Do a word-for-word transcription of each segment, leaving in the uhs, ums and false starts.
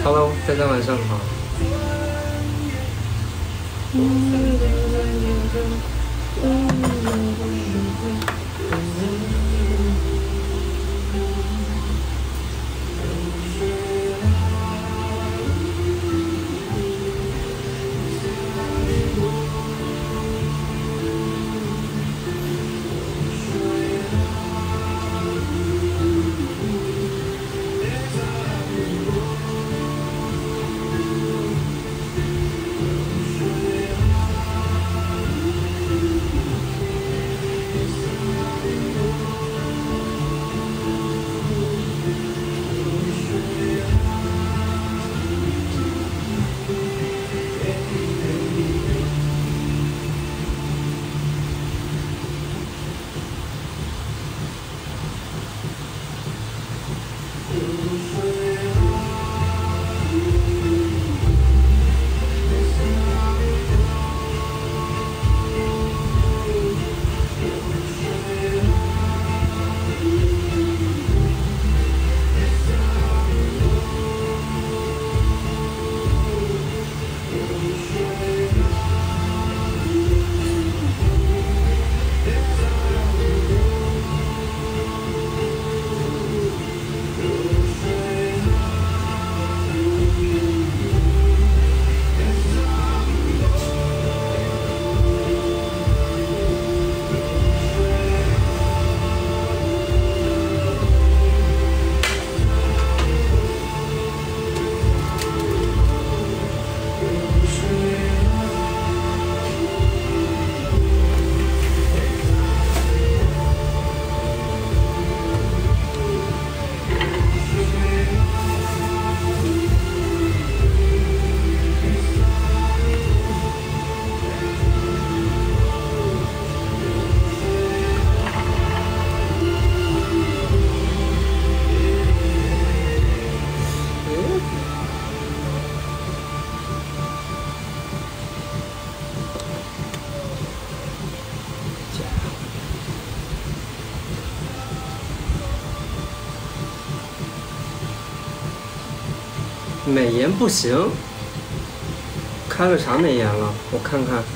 Hello， 大家晚上好。美颜不行，开了啥美颜了？我看看。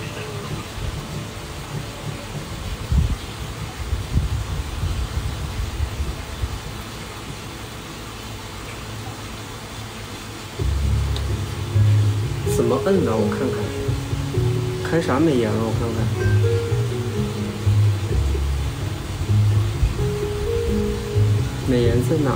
怎么摁的？我看看。开啥美颜了？我看看。美颜在哪？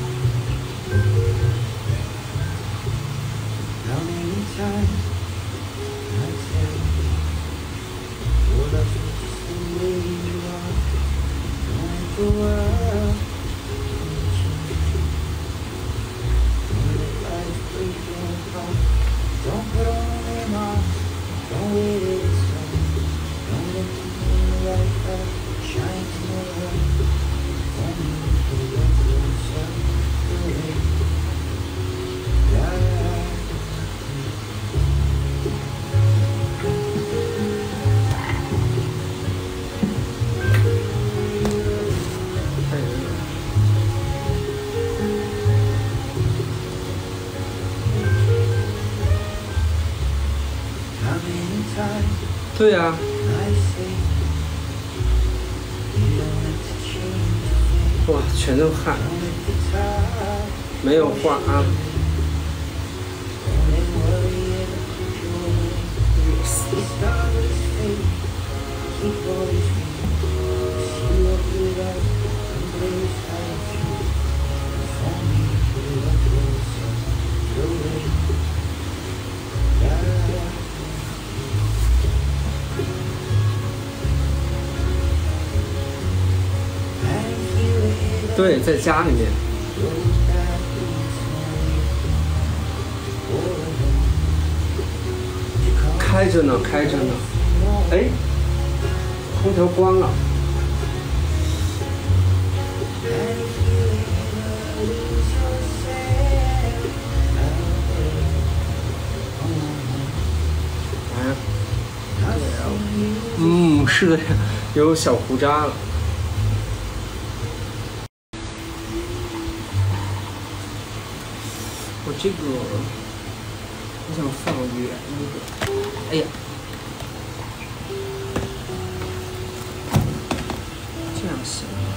对呀、啊，哇，全都汗，没有画啊。对，在家里面。开着呢，开着呢。哎，空调关了。啊？嗯，是的，有小胡渣了。 这个，我想放远一点。哎呀，这样行吗？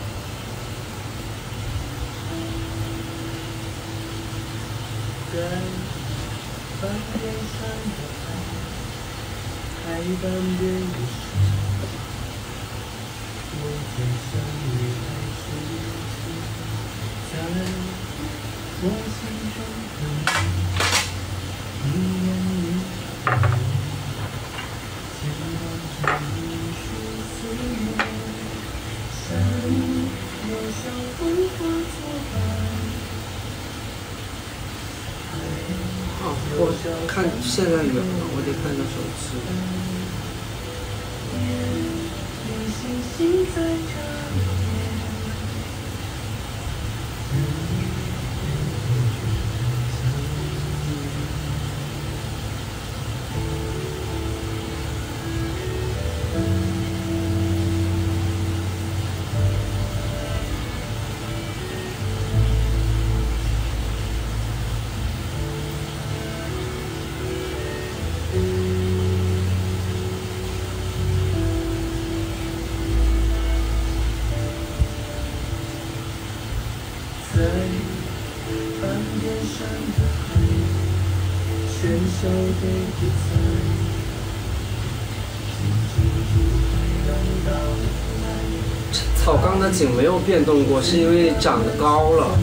在半边山的海，海半边的水，我在想你还是你，在我心中的你，你眼里的你，牵动着无数思念，山又像风化作伴。我看现在远了，我得看个手机。草缸的景没有变动过，是因为长得高了。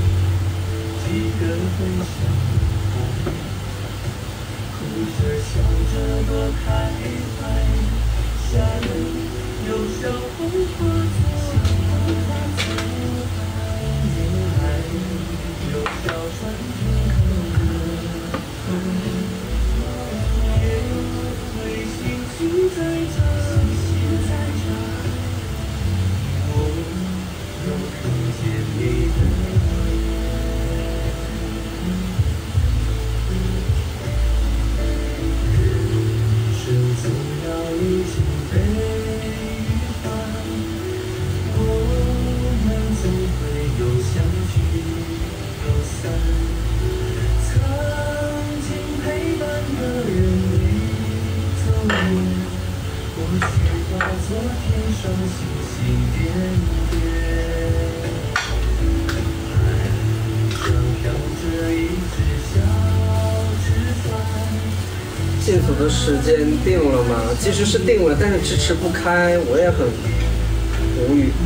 进组的时间定了吗？其实是定了，但是迟迟不开，我也很无语。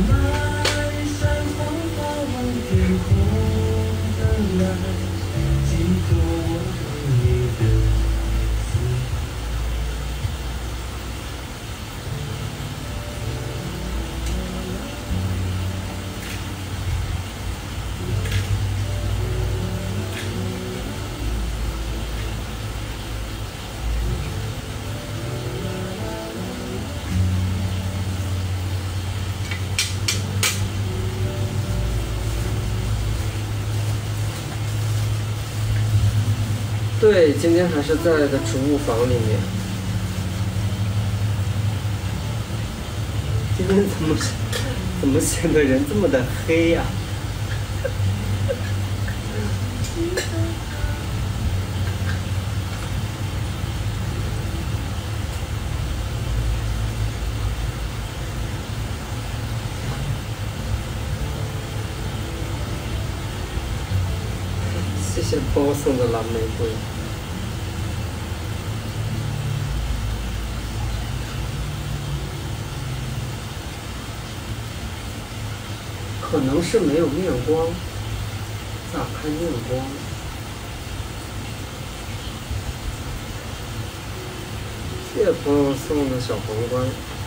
对，今天还是在的植物房里面。今天怎么怎么显得人这么的黑呀、谢谢朋友送的蓝玫瑰。可能是没有面光，咋开面光？谢谢朋友送的小皇冠。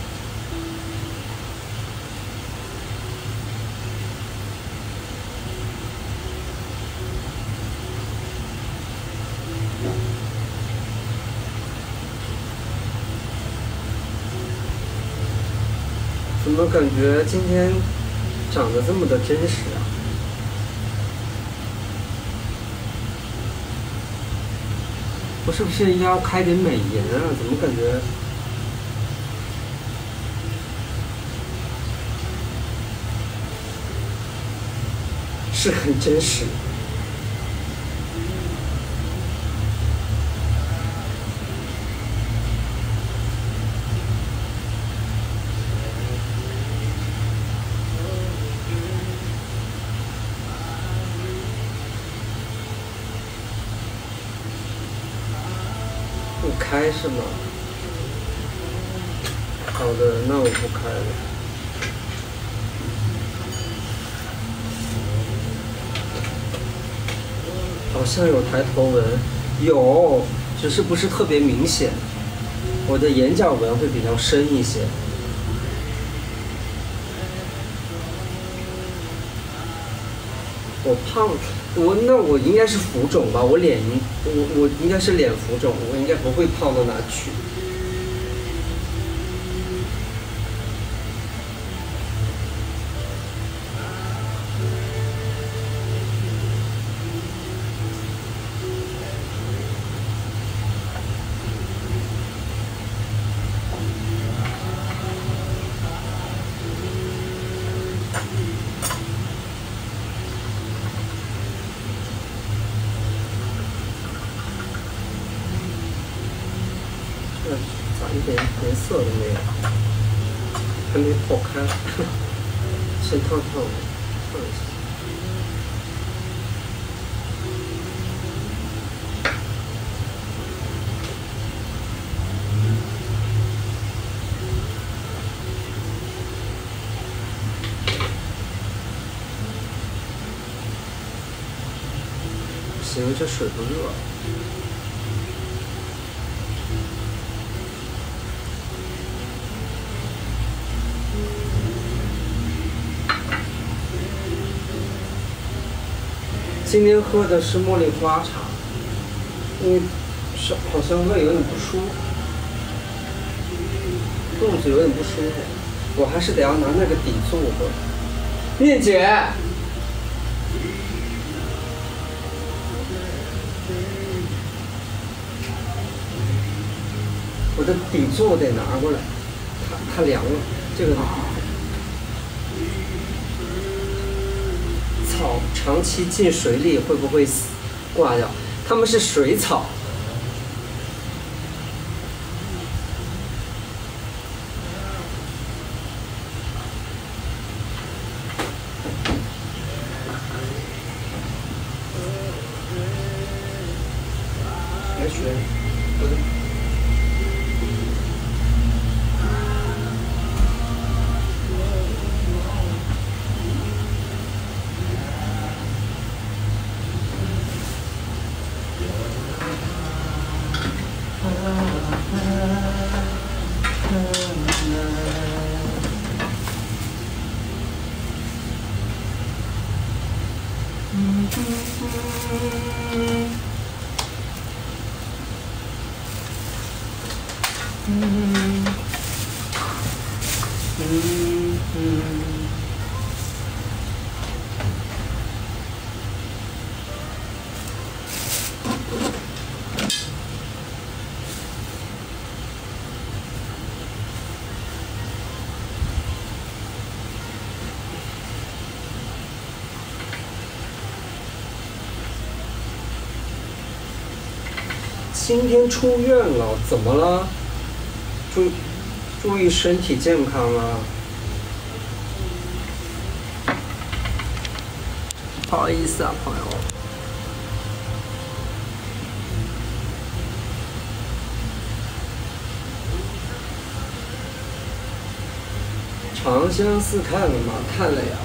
怎么感觉今天长得这么的真实啊？我是不是应该要开点美颜啊？怎么感觉？是很真实。 开是吗？好的，那我不开了。好像有抬头纹，有，只是不是特别明显。我的眼角纹会比较深一些。我胖，我那我应该是浮肿吧？我脸应我我应该是脸浮肿，我应该不会胖到哪去。咋一点颜色都没有？还没破开，先烫烫，烫一下。不行，这水不热。今天喝的是茉莉花茶，因为是好像胃有点不舒服，肚子有点不舒服，我还是得要拿那个底座喝。念姐，我的底座得拿过来，它它凉了，这个。草长期浸水里会不会死挂掉？它们是水草。来学，我的。今天出院了，怎么了？注注意身体健康啊！不好意思啊，朋友。长相思看了吗？看了呀。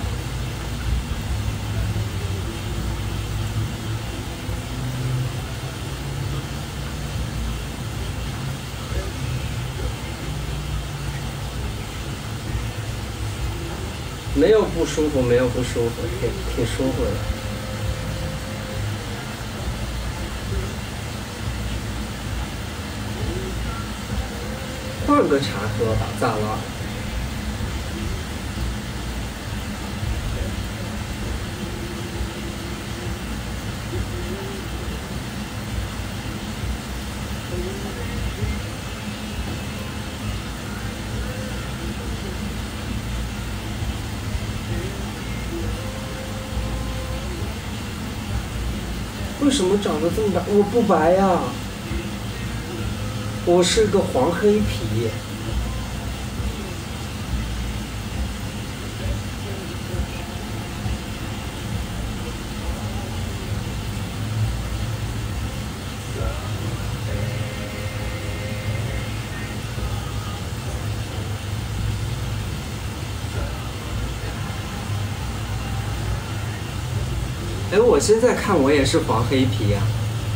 没有不舒服，没有不舒服，挺挺舒服的。换个茶喝吧，咋了？为什么长得这么白？我不白呀，我是个黄黑皮。 哎，我现在看我也是黄黑皮呀、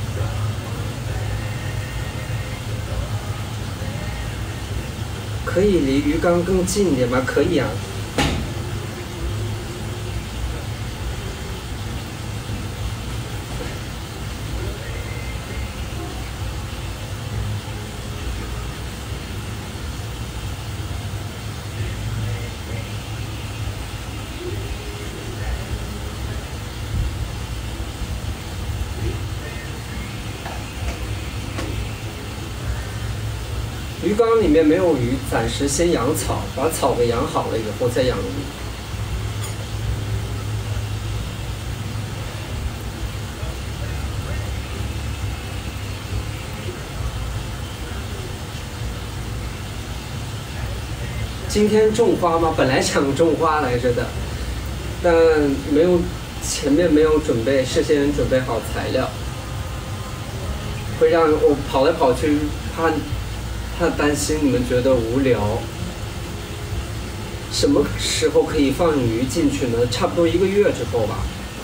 可以离鱼缸更近一点吗？可以啊。鱼缸里面没有鱼，暂时先养草，把草给养好了以后再养鱼。今天种花吗？本来想种花来着的，但没有前面没有准备，事先准备好材料，会让我跑来跑去，怕怕担心你们觉得无聊。什么时候可以放鱼进去呢？差不多一个月之后吧。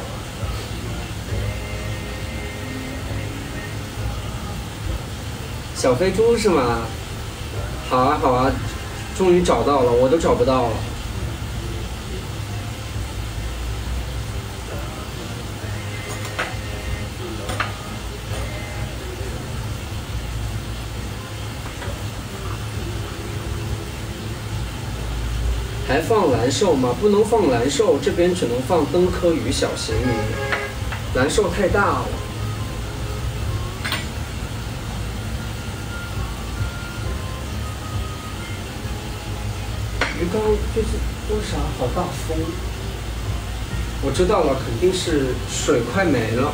小飞猪是吗？好啊好啊，终于找到了，我都找不到了。还放蓝瘦吗？不能放蓝瘦，这边只能放灯科鱼、小型鱼，蓝瘦太大了。鱼缸就是为啥好大风？我知道了，肯定是水快没了。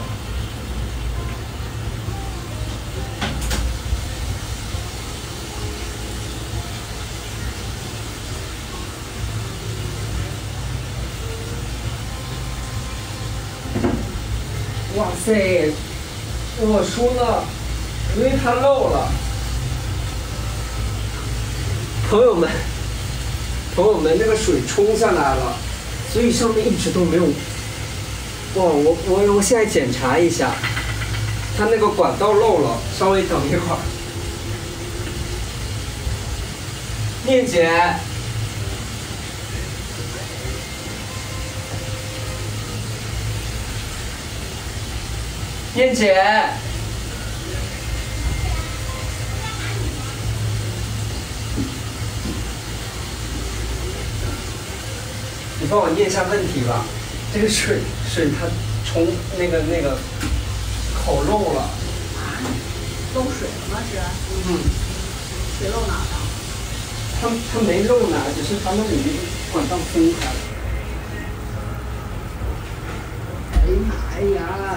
哇塞，我输了，因为它漏了。朋友们，朋友们，那个水冲下来了，所以上面一直都没有。哇，我我我现在检查一下，它那个管道漏了，稍微等一会儿。念姐。燕姐，你帮我念一下问题吧。这个水水它冲那个那个口漏了。 啊？漏水了吗？是？ 嗯。 水漏哪了？ 它它没漏哪，只是它那里面管道分开了。 哎呀妈呀！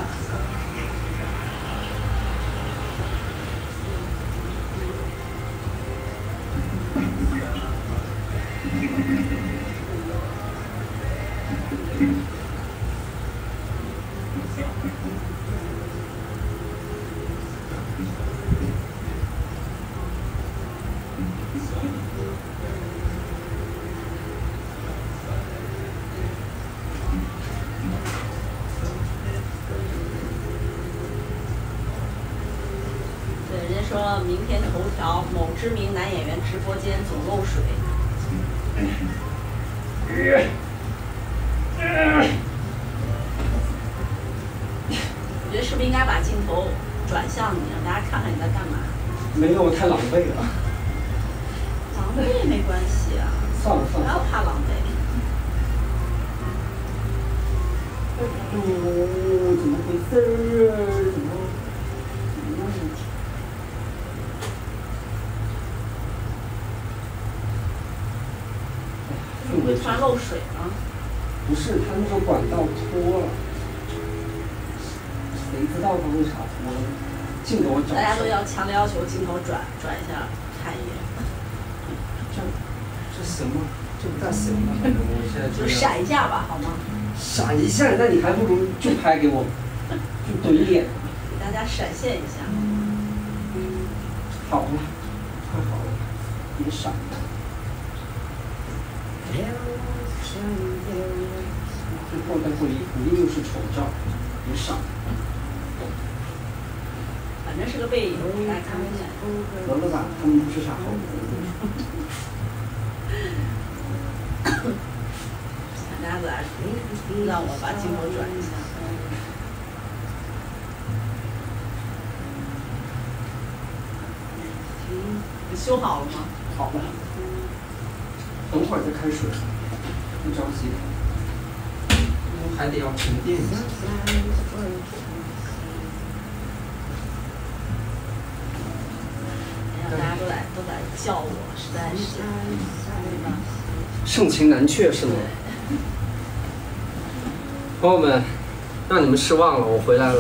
对，人家说明天头条，某知名男演员直播间总漏水。我觉得是不是应该把镜头转向你，让大家看看你在干嘛？ 没有，太狼狈了。 狼狈也没关系啊， 算了算了。 不要怕狼狈。 哎呦，怎么回事儿？怎么？ 怎么会突然漏水呢？ 不是，它那个管道脱了，谁知道它为啥脱了？镜头找。 大家都要强烈要求镜头转转一下，看一眼。 这这行吗？这不大行吧？反正我现在就闪一下吧，好吗？ 闪一下，那你还不如就拍给我，就怼脸。 给大家闪现一下。 好了，快好了，别闪了。 这后代会一定又是丑照，别上。 反正是个背影，大家看不见。 得了吧，他们不是啥好人。 大家来，让我把镜头转一下。你修好了吗？ 好了，等会儿再开水，不着急，还得要沉淀一下。 大家都在都在叫我，实在是，对吧？ 盛情难却是吗？朋友们，让你们失望了，我回来了。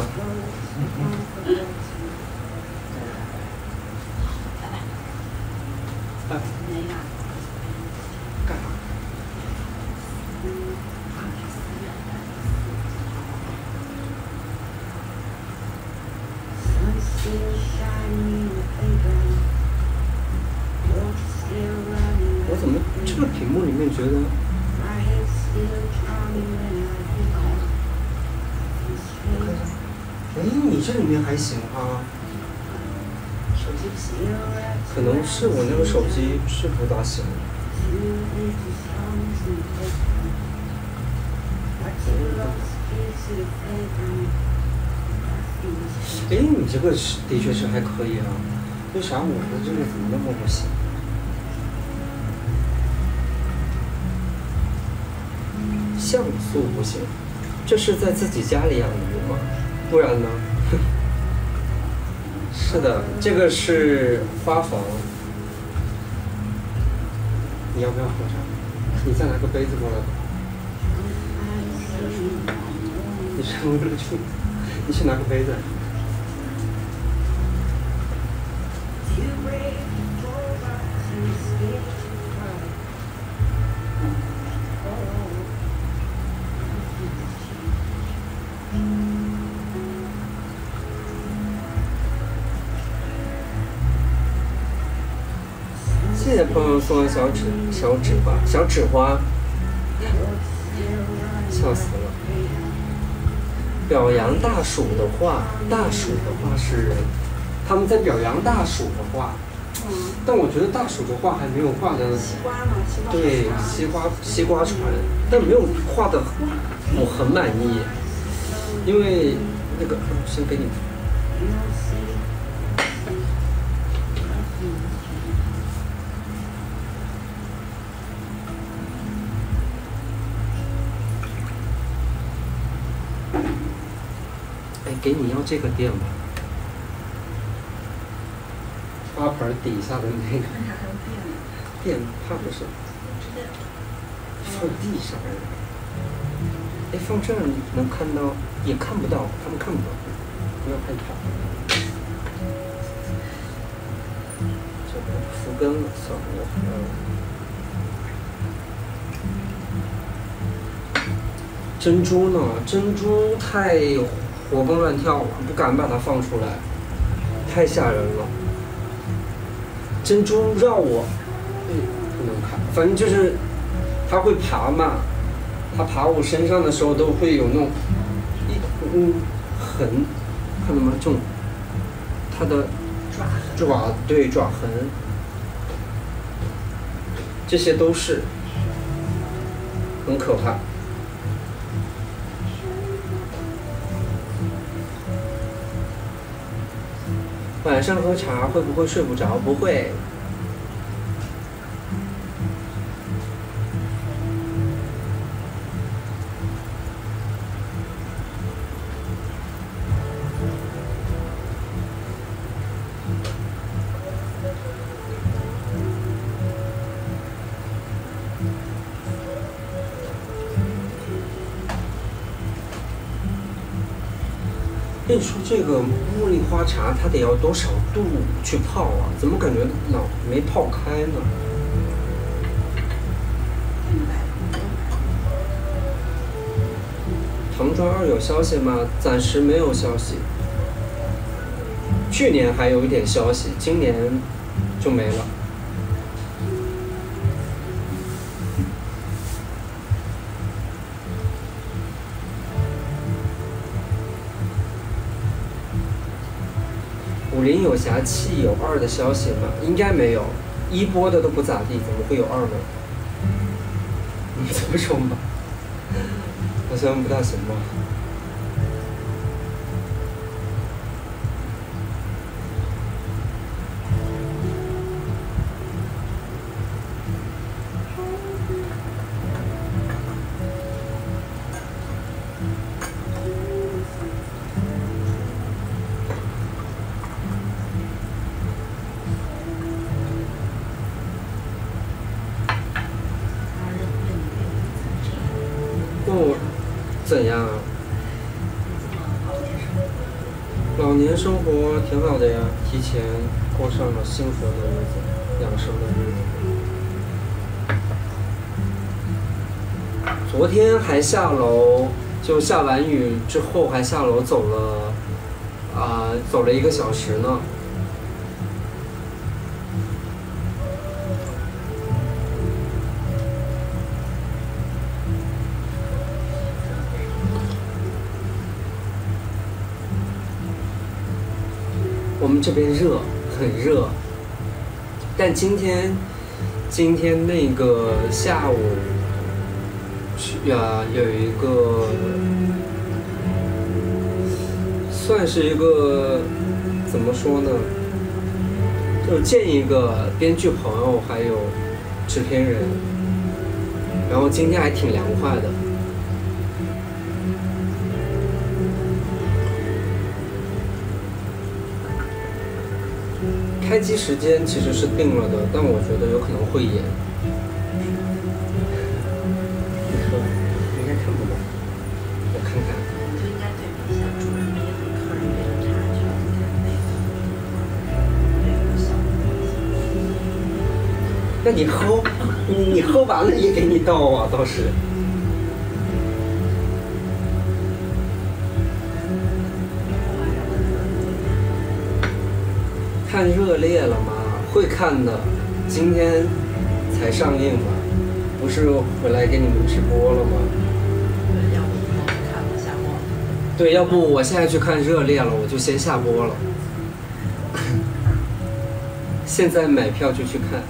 哎， 没呀。 干啥？我怎么这个屏幕里面觉得？哎，你这里面还行啊。 手机不行。 可能是我那个手机是不大行。哎，你这个是的确是还可以啊。为啥我的这个怎么那么不行？像素不行，这是在自己家里养鱼吗？不然呢？是的，这个是花房。你要不要喝茶？你再拿个杯子过来吧。你是为了去？你去拿个杯子。谢谢朋友送的小纸小纸花小纸花，笑死了。表扬大暑的话，大暑的话是他们在表扬大暑的话，但我觉得大暑的话还没有画的。 西瓜吗？西瓜。 对，西瓜西瓜船，但没有画的我很满意，因为那个先给你。哎，给你要这个垫吧，花盆底下的那个垫，怕不是放地上来的。哎，放这儿你能看到，也看不到，他们看不到，不要害怕。这个浮根了，算了，我不要了。珍珠呢？珍珠太活蹦乱跳了，不敢把它放出来，太吓人了。珍珠绕我，嗯，不能看，反正就是它会爬嘛，它爬我身上的时候都会有那种一嗯痕，看到吗？这种它的爪爪对爪痕，这些都是很可怕。晚上喝茶会不会睡不着？不会。跟你说这个茉莉花茶，它得要多少度去泡啊？怎么感觉老没泡开呢？唐庄二有消息吗？暂时没有消息。去年还有一点消息，今年就没了。 林有侠弃有二的消息吗？应该没有，一播的都不咋地，怎么会有二呢？你这么说吧，好像不大行吧。怎样啊？老年生活挺好的呀，提前过上了幸福的日子，养生的日子。昨天还下楼，就下完雨之后还下楼走了，啊、呃，走了一个小时呢。我们这边热，很热，但今天，今天那个下午，呀，有一个，算是一个，怎么说呢？就见一个编剧朋友，还有制片人，然后今天还挺凉快的。开机时间其实是定了的，但我觉得有可能会延。你说，应该看不懂。我看看。 你就应该对比一下主人迷和客人迷的差距，那个小。 那你喝，你你喝完了也给你倒啊，倒是。看热烈了吗？会看的，今天才上映嘛，不是回来给你们直播了吗？ 对，要不我们看了下播。 对，要不我现在去看热烈了，我就先下播了。现在买票就去看。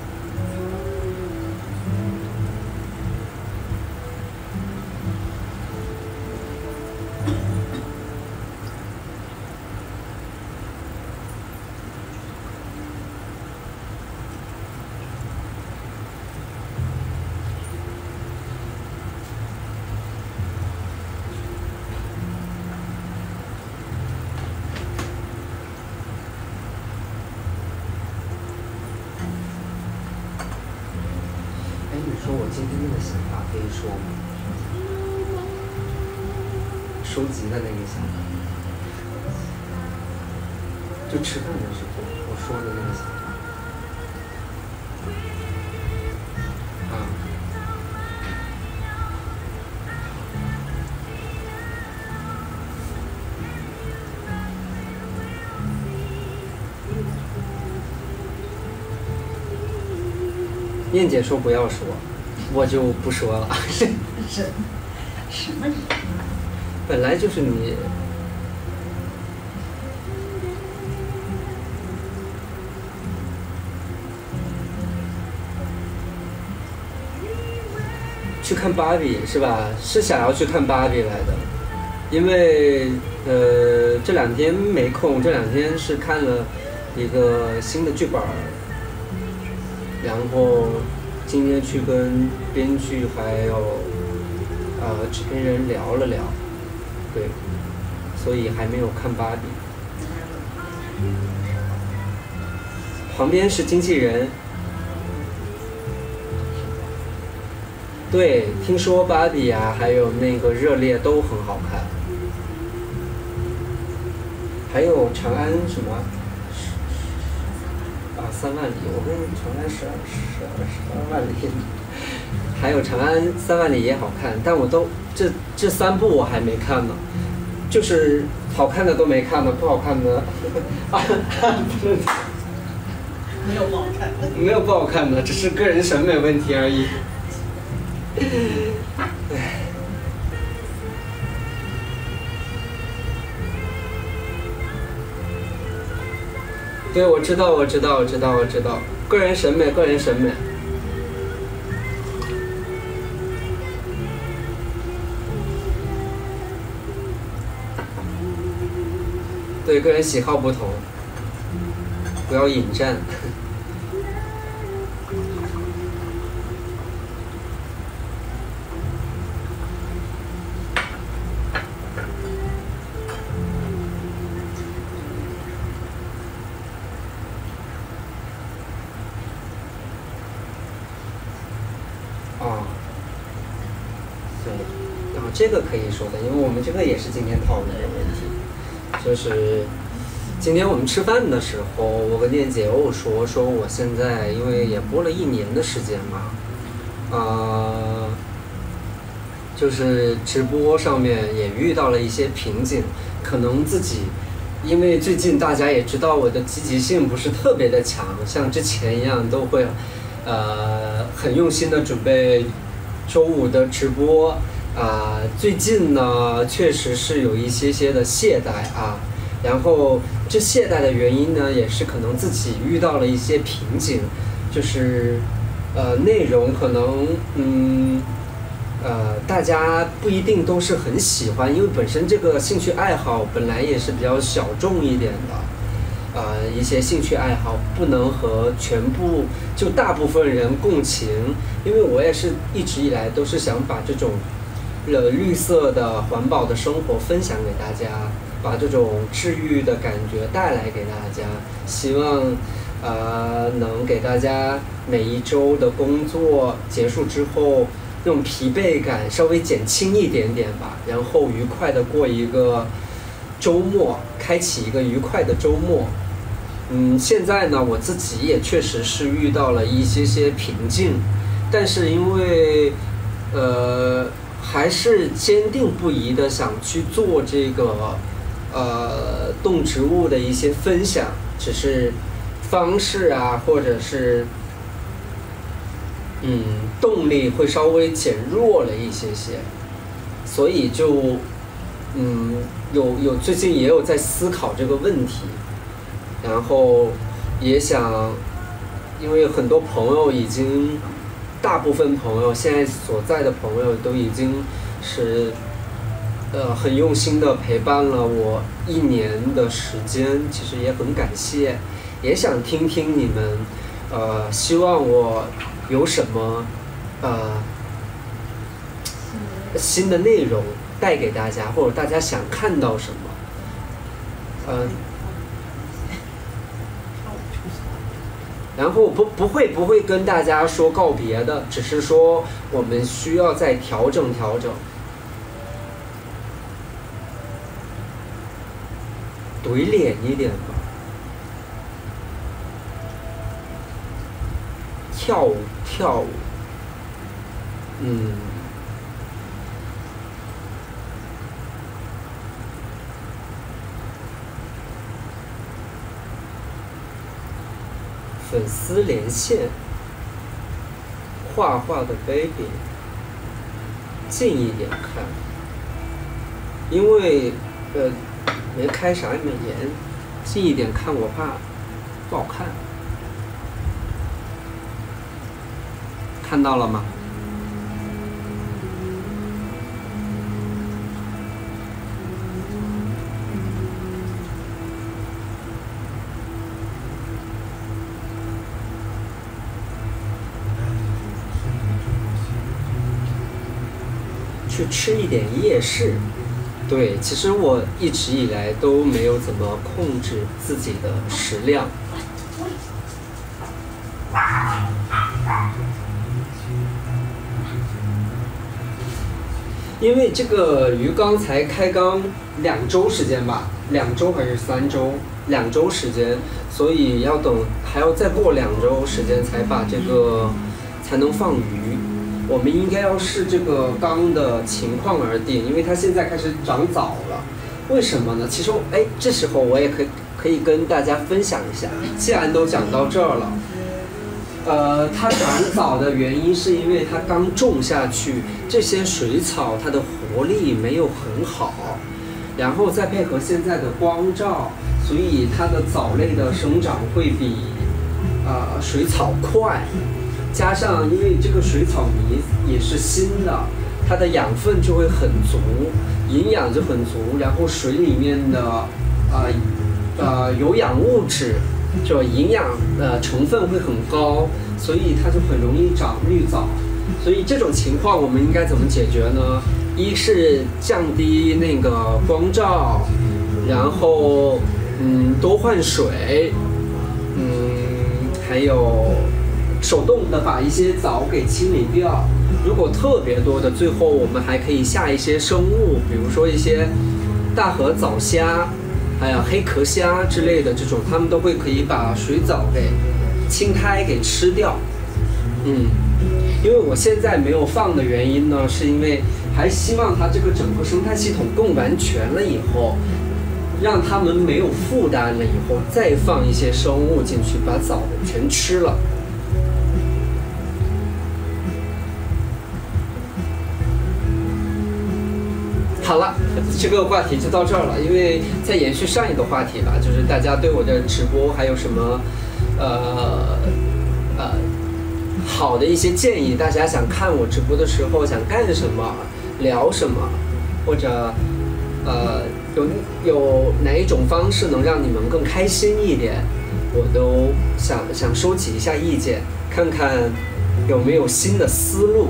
说我今天那个想法可以说吗？收集的那个想法，就吃饭的时候我说的那个想法。啊。燕姐说不要说。我就不说了。 是什么理由？ 本来就是你。去看芭比是吧？是想要去看芭比来的，因为呃这两天没空，这两天是看了一个新的剧本，然后。今天去跟编剧还有呃制片人聊了聊，对，所以还没有看芭比。旁边是经纪人，对，听说芭比啊，还有那个热烈都很好看，还有长安什么？三万里，我跟长安十二十二十二万里，还有长安三万里也好看，但我都这这三部我还没看呢，就是好看的都没看呢，不好看的啊， 没有不好看的， 没有不好看的，只是个人审美问题而已。唉。 对，我知道，我知道，我知道，我知道，个人审美，个人审美。对，个人喜好不同，不要引战。哦，对，然后这个可以说的，因为我们这个也是今天讨论的问题。就是今天我们吃饭的时候，我跟念姐又说说我现在因为也播了一年的时间嘛，呃，就是直播上面也遇到了一些瓶颈，可能自己因为最近大家也知道我的积极性不是特别的强，像之前一样都会呃很用心的准备周五的直播。啊、呃，最近呢，确实是有一些些的懈怠啊，然后这懈怠的原因呢，也是可能自己遇到了一些瓶颈，就是呃内容可能嗯呃大家不一定都是很喜欢，因为本身这个兴趣爱好本来也是比较小众一点的，呃一些兴趣爱好不能和全部就大部分人共情，因为我也是一直以来都是想把这种。了绿色的环保的生活分享给大家，把这种治愈的感觉带来给大家，希望呃能给大家每一周的工作结束之后，那种疲惫感稍微减轻一点点吧，然后愉快的过一个周末，开启一个愉快的周末。嗯，现在呢，我自己也确实是遇到了一些些瓶颈，但是因为呃。还是坚定不移的想去做这个，呃，动植物的一些分享，只是方式啊，或者是，嗯，动力会稍微减弱了一些些，所以就，嗯，有有最近也有在思考这个问题，然后也想，因为很多朋友已经。大部分朋友现在所在的朋友都已经是，呃，很用心的陪伴了我一年的时间，其实也很感谢，也想听听你们，呃，希望我有什么，呃，新的内容带给大家，或者大家想看到什么，呃。然后不不会不会跟大家说告别的，只是说我们需要再调整调整。怼脸一点吧。跳舞跳舞，嗯。粉丝连线，画画的 baby， 近一点看，因为呃没开啥美颜，近一点看我怕不好看。看到了吗？去吃一点夜市，对，其实我一直以来都没有怎么控制自己的食量。因为这个鱼缸才开缸两周时间吧，两周还是三周？两周时间，所以要等还要再过两周时间才把这个才能放鱼。我们应该要视这个缸的情况而定，因为它现在开始长藻了。为什么呢？其实，哎，这时候我也可以可以跟大家分享一下。既然都讲到这儿了，呃，它长藻的原因是因为它刚种下去，这些水草它的活力没有很好，然后再配合现在的光照， 所以它的藻类的生长会比呃水草快。加上因为这个水草泥也是新的，它的养分就会很足，营养就很足，然后水里面的呃呃有氧物质就营养呃成分会很高，所以它就很容易长绿藻。所以这种情况我们应该怎么解决呢？一是降低那个光照，然后嗯多换水，嗯还有手动的把一些藻给清理掉。如果特别多的，最后我们还可以下一些生物，比如说一些大河藻虾，还有黑壳虾之类的这种，它们都会可以把水藻给青苔给吃掉。嗯，因为我现在没有放的原因呢，是因为还希望它这个整个生态系统更完全了以后，让它们没有负担了以后，再放一些生物进去，把藻全吃了。好了，这个话题就到这儿了。因为在延续上一个话题吧，就是大家对我的直播还有什么，呃，呃，好的一些建议，大家想看我直播的时候想干什么，聊什么，或者，呃，有有哪一种方式能让你们更开心一点，我都想想收集一下意见，看看有没有新的思路。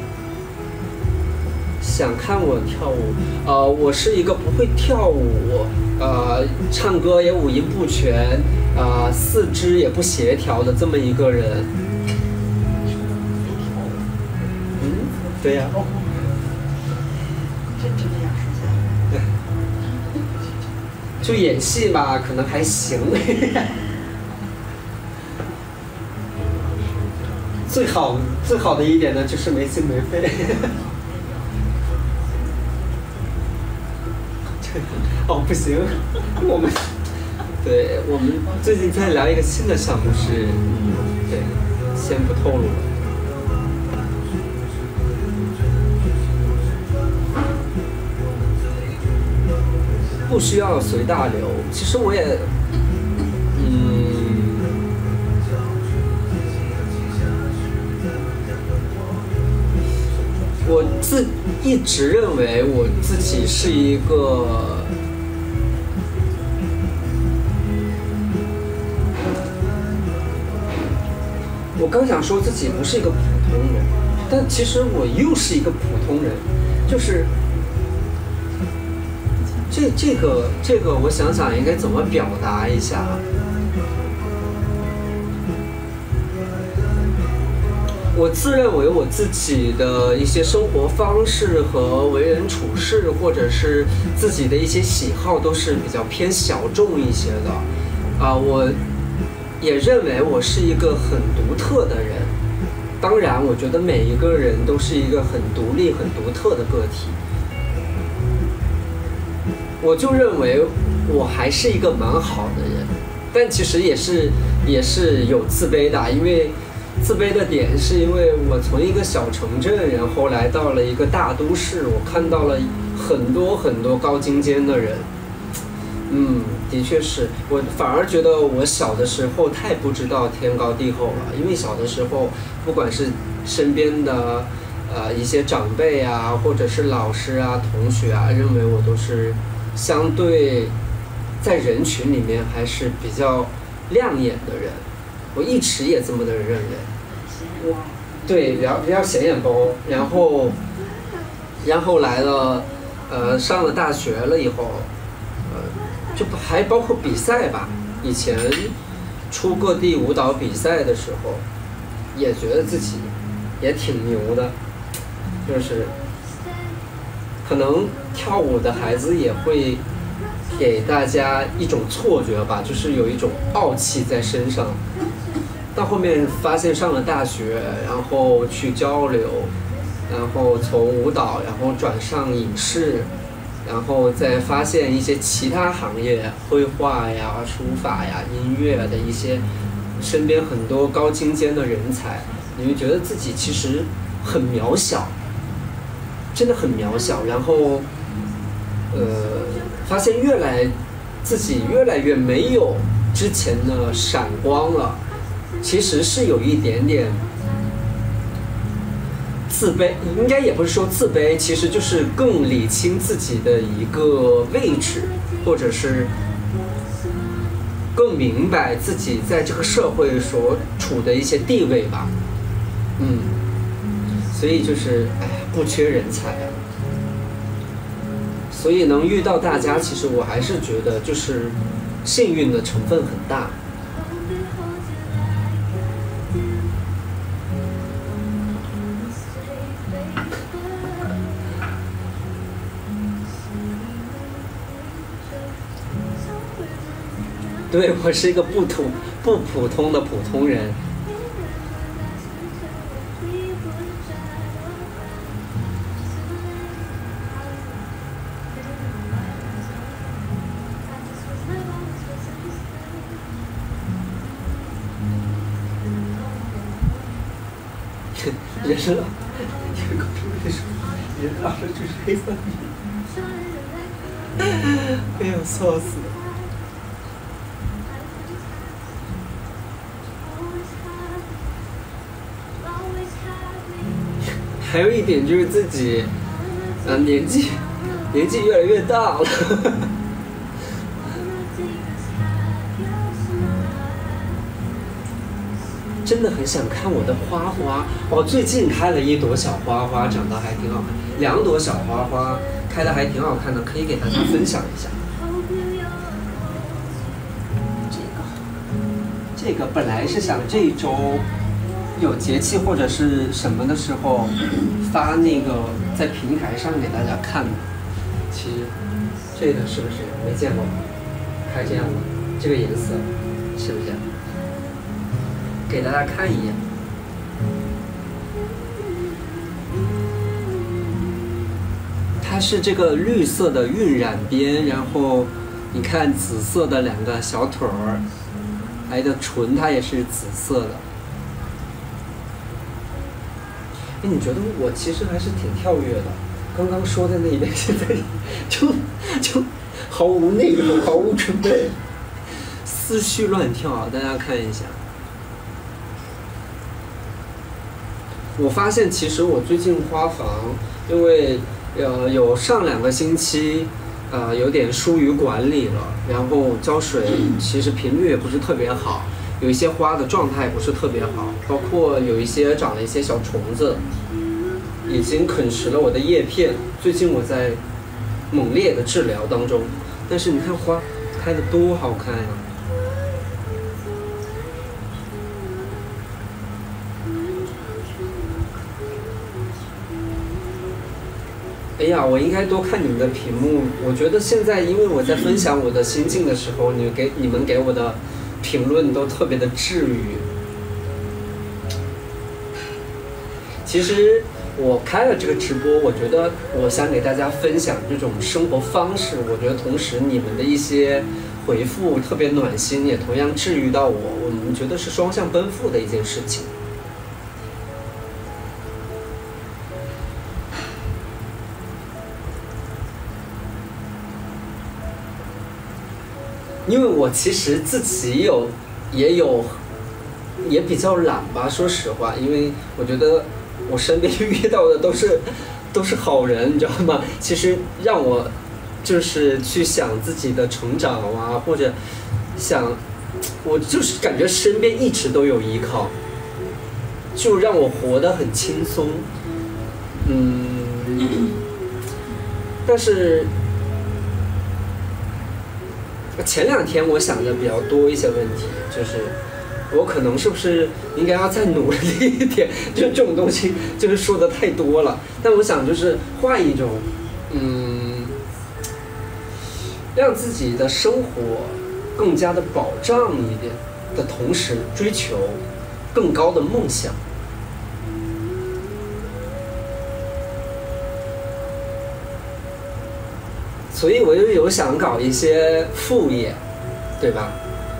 想看我跳舞，呃，我是一个不会跳舞，呃，唱歌也五音不全，呃，四肢也不协调的这么一个人。嗯，对呀、啊。 真真的要说下。 就演戏吧，可能还行。最好最好的一点呢，就是没心没肺。哦，不行，我们，对，我们最近在聊一个新的项目是，对，先不透露了。不需要随大流，其实我也，嗯，我自一直认为我自己是一个。我刚想说自己不是一个普通人，但其实我又是一个普通人，就是这这个这个，我想想应该怎么表达一下。我自认为我自己的一些生活方式和为人处事，或者是自己的一些喜好，都是比较偏小众一些的。啊、呃，我。也认为我是一个很独特的人，当然，我觉得每一个人都是一个很独立、很独特的个体。我就认为我还是一个蛮好的人，但其实也是也是有自卑的，因为自卑的点是因为我从一个小城镇，然后来到了一个大都市，我看到了很多很多高精尖的人。嗯，的确是我反而觉得我小的时候太不知道天高地厚了，因为小的时候不管是身边的呃一些长辈啊，或者是老师啊、同学啊，认为我都是相对在人群里面还是比较亮眼的人，我一直也这么的认为。我对比较比较显眼包，然后然后来了呃上了大学了以后。就还包括比赛吧，以前出各地舞蹈比赛的时候，也觉得自己也挺牛的，就是可能跳舞的孩子也会给大家一种错觉吧，就是有一种傲气在身上。到后面发现上了大学，然后去交流，然后从舞蹈，然后转上影视。然后再发现一些其他行业，绘画呀、书法呀、音乐的一些身边很多高精尖的人才，你会觉得自己其实很渺小，真的很渺小。然后，呃，发现越来自己越来越没有之前的闪光了，其实是有一点点自卑，应该也不是说自卑，其实就是更理清自己的一个位置，或者是更明白自己在这个社会所处的一些地位吧。嗯，所以就是哎，不缺人才啊。所以能遇到大家，其实我还是觉得就是幸运的成分很大。对，我是一个不普不普通的普通人。人生，有个评论说，人老了就是黑色米。哎呦，笑死了！还有一点就是自己，呃，年纪年纪越来越大了。真的很想看我的花花，我最近开了一朵小花花，长得还挺好看，两朵小花花开的还挺好看的，可以给大家分享一下。这个这个本来是想这一周有节气或者是什么的时候发那个在平台上给大家看的，其实这个是不是没见过？开这样的，这个颜色是不是？给大家看一眼，它是这个绿色的晕染边，然后你看紫色的两个小腿儿，还的唇它也是紫色的。哎，你觉得我其实还是挺跳跃的？刚刚说的那一遍，现在就就毫无内容，毫无准备，思绪乱跳。大家看一下。我发现其实我最近花房，因为呃有上两个星期，呃有点疏于管理了，然后浇水其实频率也不是特别好，有一些花的状态不是特别好，包括有一些长了一些小虫子，已经啃食了我的叶片。最近我在猛烈的治疗当中，但是你看花开得多好看呀！哎呀，我应该多看你们的屏幕。我觉得现在，因为我在分享我的心境的时候，你给你们给我的评论都特别的治愈。其实我开了这个直播，我觉得我想给大家分享这种生活方式。我觉得同时你们的一些回复特别暖心，也同样治愈到我。我们觉得是双向奔赴的一件事情。因为我其实自己有，也有，也比较懒吧。说实话，因为我觉得我身边遇到的都是，都是好人，你知道吗？其实让我就是去想自己的成长啊，或者想，我就是感觉身边一直都有依靠，就让我活得很轻松。嗯，但是。前两天我想的比较多一些问题，就是我可能是不是应该要再努力一点？就这种东西就是说的太多了。但我想就是换一种，嗯，让自己的生活更加的保障一点的同时，追求更高的梦想。所以我就有想搞一些副业，对吧？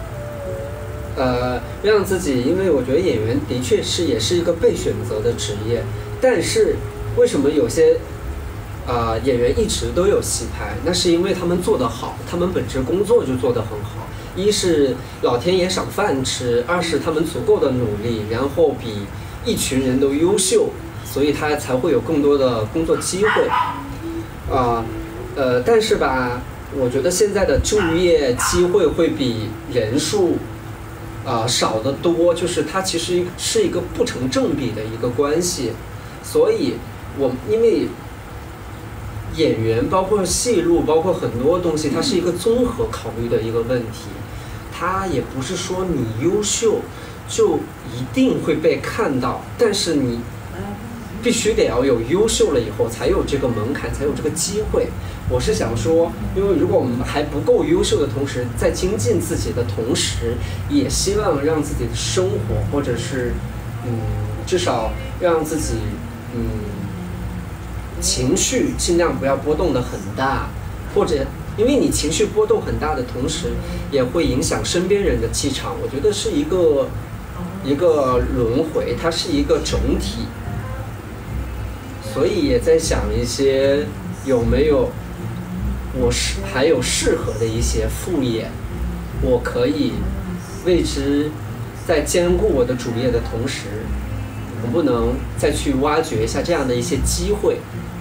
呃，让自己，因为我觉得演员的确是也是一个被选择的职业，但是为什么有些呃，演员一直都有戏拍，那是因为他们做得好，他们本职工作就做得很好。一是老天爷赏饭吃，二是他们足够的努力，然后比一群人都优秀，所以他才会有更多的工作机会。啊、呃，呃，但是吧，我觉得现在的就业机会会比人数啊、呃、少得多，就是它其实是一个不成正比的一个关系。所以我因为演员包括戏路包括很多东西，它是一个综合考虑的一个问题，它也不是说你优秀就一定会被看到，但是你必须得要有优秀了以后才有这个门槛，才有这个机会。我是想说，因为如果我们还不够优秀的同时，在精进自己的同时，也希望让自己的生活或者是嗯至少让自己嗯情绪尽量不要波动得很大，或者因为你情绪波动很大的同时，也会影响身边人的气场。我觉得是一个一个轮回，它是一个整体。所以也在想一些有没有我是还有适合的一些副业，我可以为之在兼顾我的主业的同时，能不能再去挖掘一下这样的一些机会？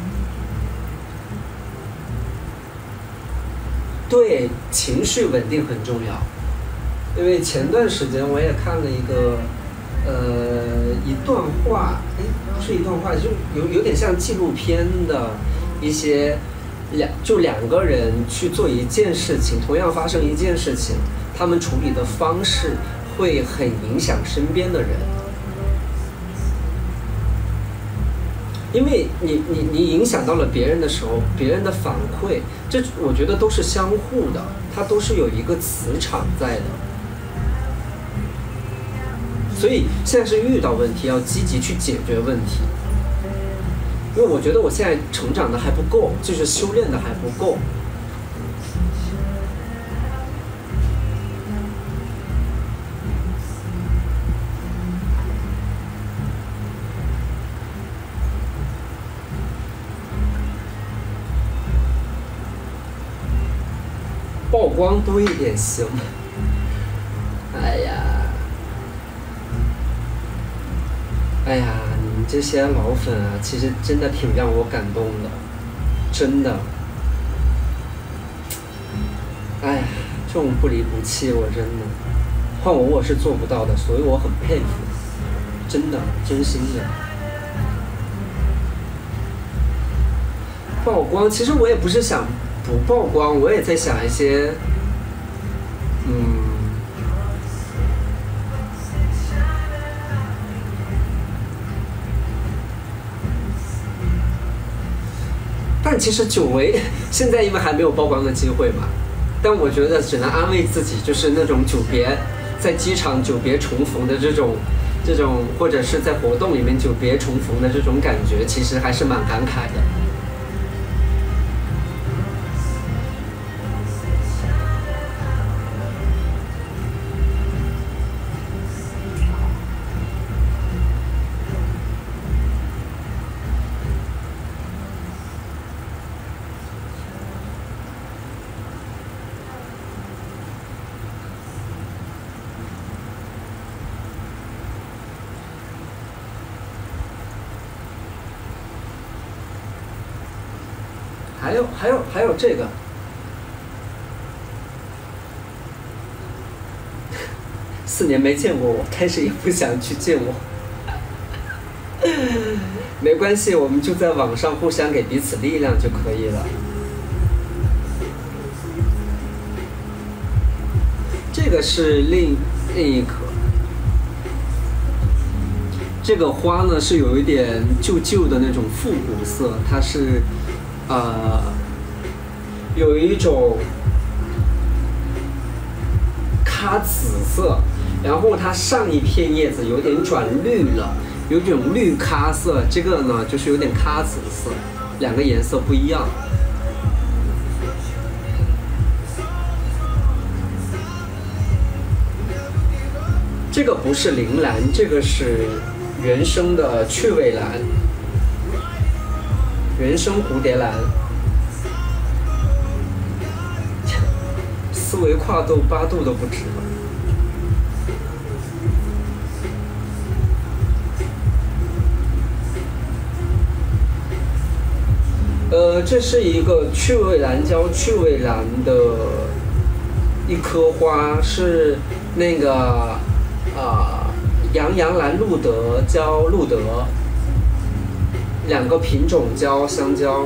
对，情绪稳定很重要。因为前段时间我也看了一个呃一段话，哎，不是一段话，就有有点像纪录片的一些两就两个人去做一件事情，同样发生一件事情，他们处理的方式会很影响身边的人。因为你你你影响到了别人的时候，别人的反馈，这我觉得都是相互的，它都是有一个磁场在的。所以现在是遇到问题要积极去解决问题，因为我觉得我现在成长的还不够，就是修炼的还不够。曝光多一点行。哎呀，哎呀，你们这些老粉啊，其实真的挺让我感动的，真的。哎呀，这种不离不弃，我真的，换我我是做不到的，所以我很佩服，真的，真心的。曝光，其实我也不是想不曝光，我也在想一些，嗯，但其实久违现在因为还没有曝光的机会嘛，但我觉得只能安慰自己，就是那种久别在机场久别重逢的这种这种，或者是在活动里面久别重逢的这种感觉，其实还是蛮感慨的。还有还有还有这个，四年没见过我，但是也不想去见我，没关系，我们就在网上互相给彼此力量就可以了。这个是另另一颗，这个花呢是有一点旧旧的那种复古色，它是。呃，有一种咖紫色，然后它上一片叶子有点转绿了，有种绿咖色，这个呢就是有点咖紫色，两个颜色不一样。这个不是铃兰，这个是原生的雀尾兰。 原生蝴蝶兰，思维跨度八度都不止了。呃，这是一个趣味兰椒趣味兰的一棵花，是那个啊、呃、洋洋兰露德交露德两个品种交相交。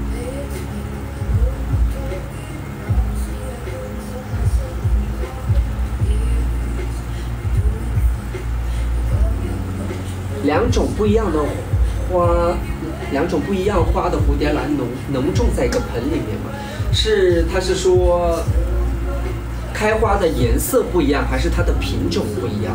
两种不一样的花，两种不一样花的蝴蝶兰能能种在一个盆里面吗？是，他是说开花的颜色不一样，还是它的品种不一样？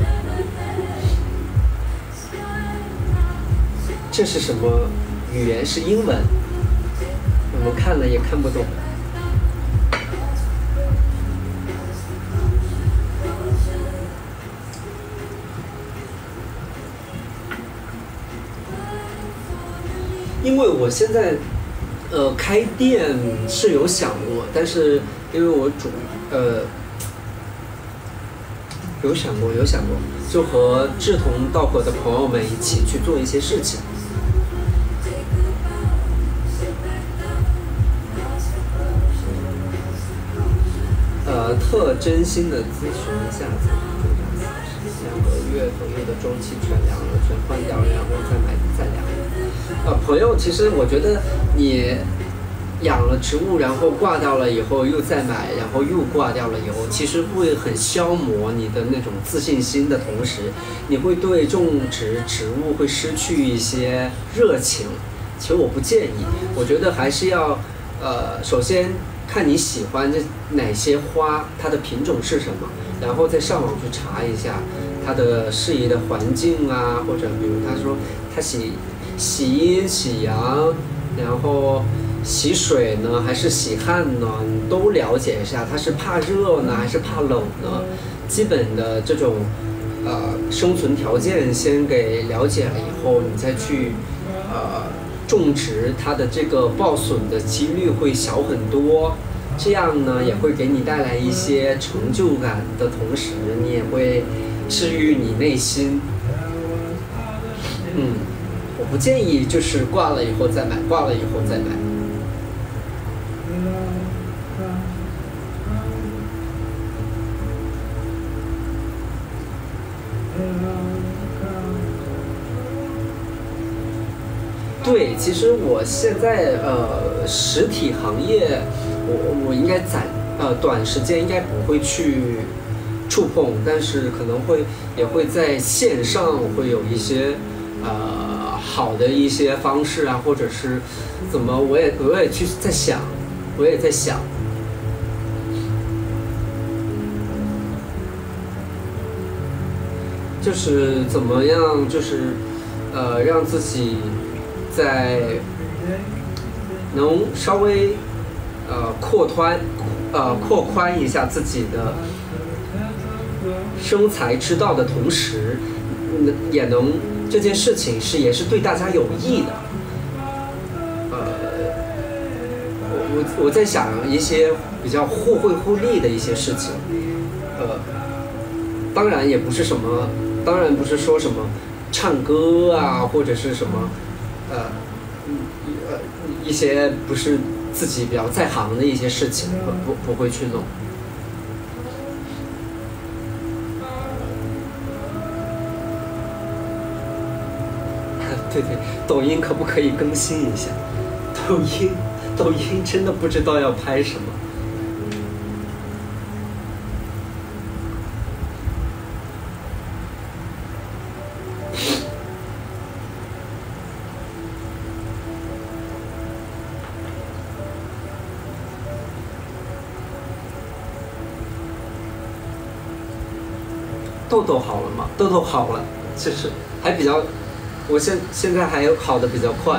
这是什么语言？是英文，我们看了也看不懂。因为我现在，呃，开店是有想过，但是因为我主，呃，有想过，有想过，就和志同道合的朋友们一起去做一些事情。呃，特真心的咨询一下子，两个月左右的周期全凉了，全换掉了，然后再买再凉。呃，朋友，其实我觉得你养了植物，然后挂掉了以后又再买，然后又挂掉了以后，其实会很消磨你的那种自信心的同时，你会对种植植物会失去一些热情。其实我不建议，我觉得还是要，呃，首先看你喜欢这哪些花，它的品种是什么，然后再上网去查一下它的适宜的环境啊，或者比如他说他喜。喜阴喜阳，然后喜水呢还是喜旱呢？你都了解一下，它是怕热呢还是怕冷呢？基本的这种呃生存条件先给了解了以后，你再去呃种植，它的这个报损的几率会小很多。这样呢也会给你带来一些成就感的同时，你也会治愈你内心。嗯。我不建议就是挂了以后再买，挂了以后再买。对，其实我现在呃实体行业，我我应该暂呃短时间应该不会去触碰，但是可能会也会在线上会有一些呃。好的一些方式啊，或者是怎么，我也我也去在想，我也在想，就是怎么样，就是呃，让自己在能稍微呃扩宽呃扩宽一下自己的生财之道的同时，也能。这件事情是也是对大家有益的，呃，我我我在想一些比较互惠互利的一些事情，呃，当然也不是什么，当然不是说什么唱歌啊，或者是什么，呃，呃一些不是自己比较在行的一些事情，不不会去弄。对对，抖音可不可以更新一下？抖音，抖音真的不知道要拍什么。痘痘好了吗？痘痘好了，就是还比较。我现现在还好的比较快，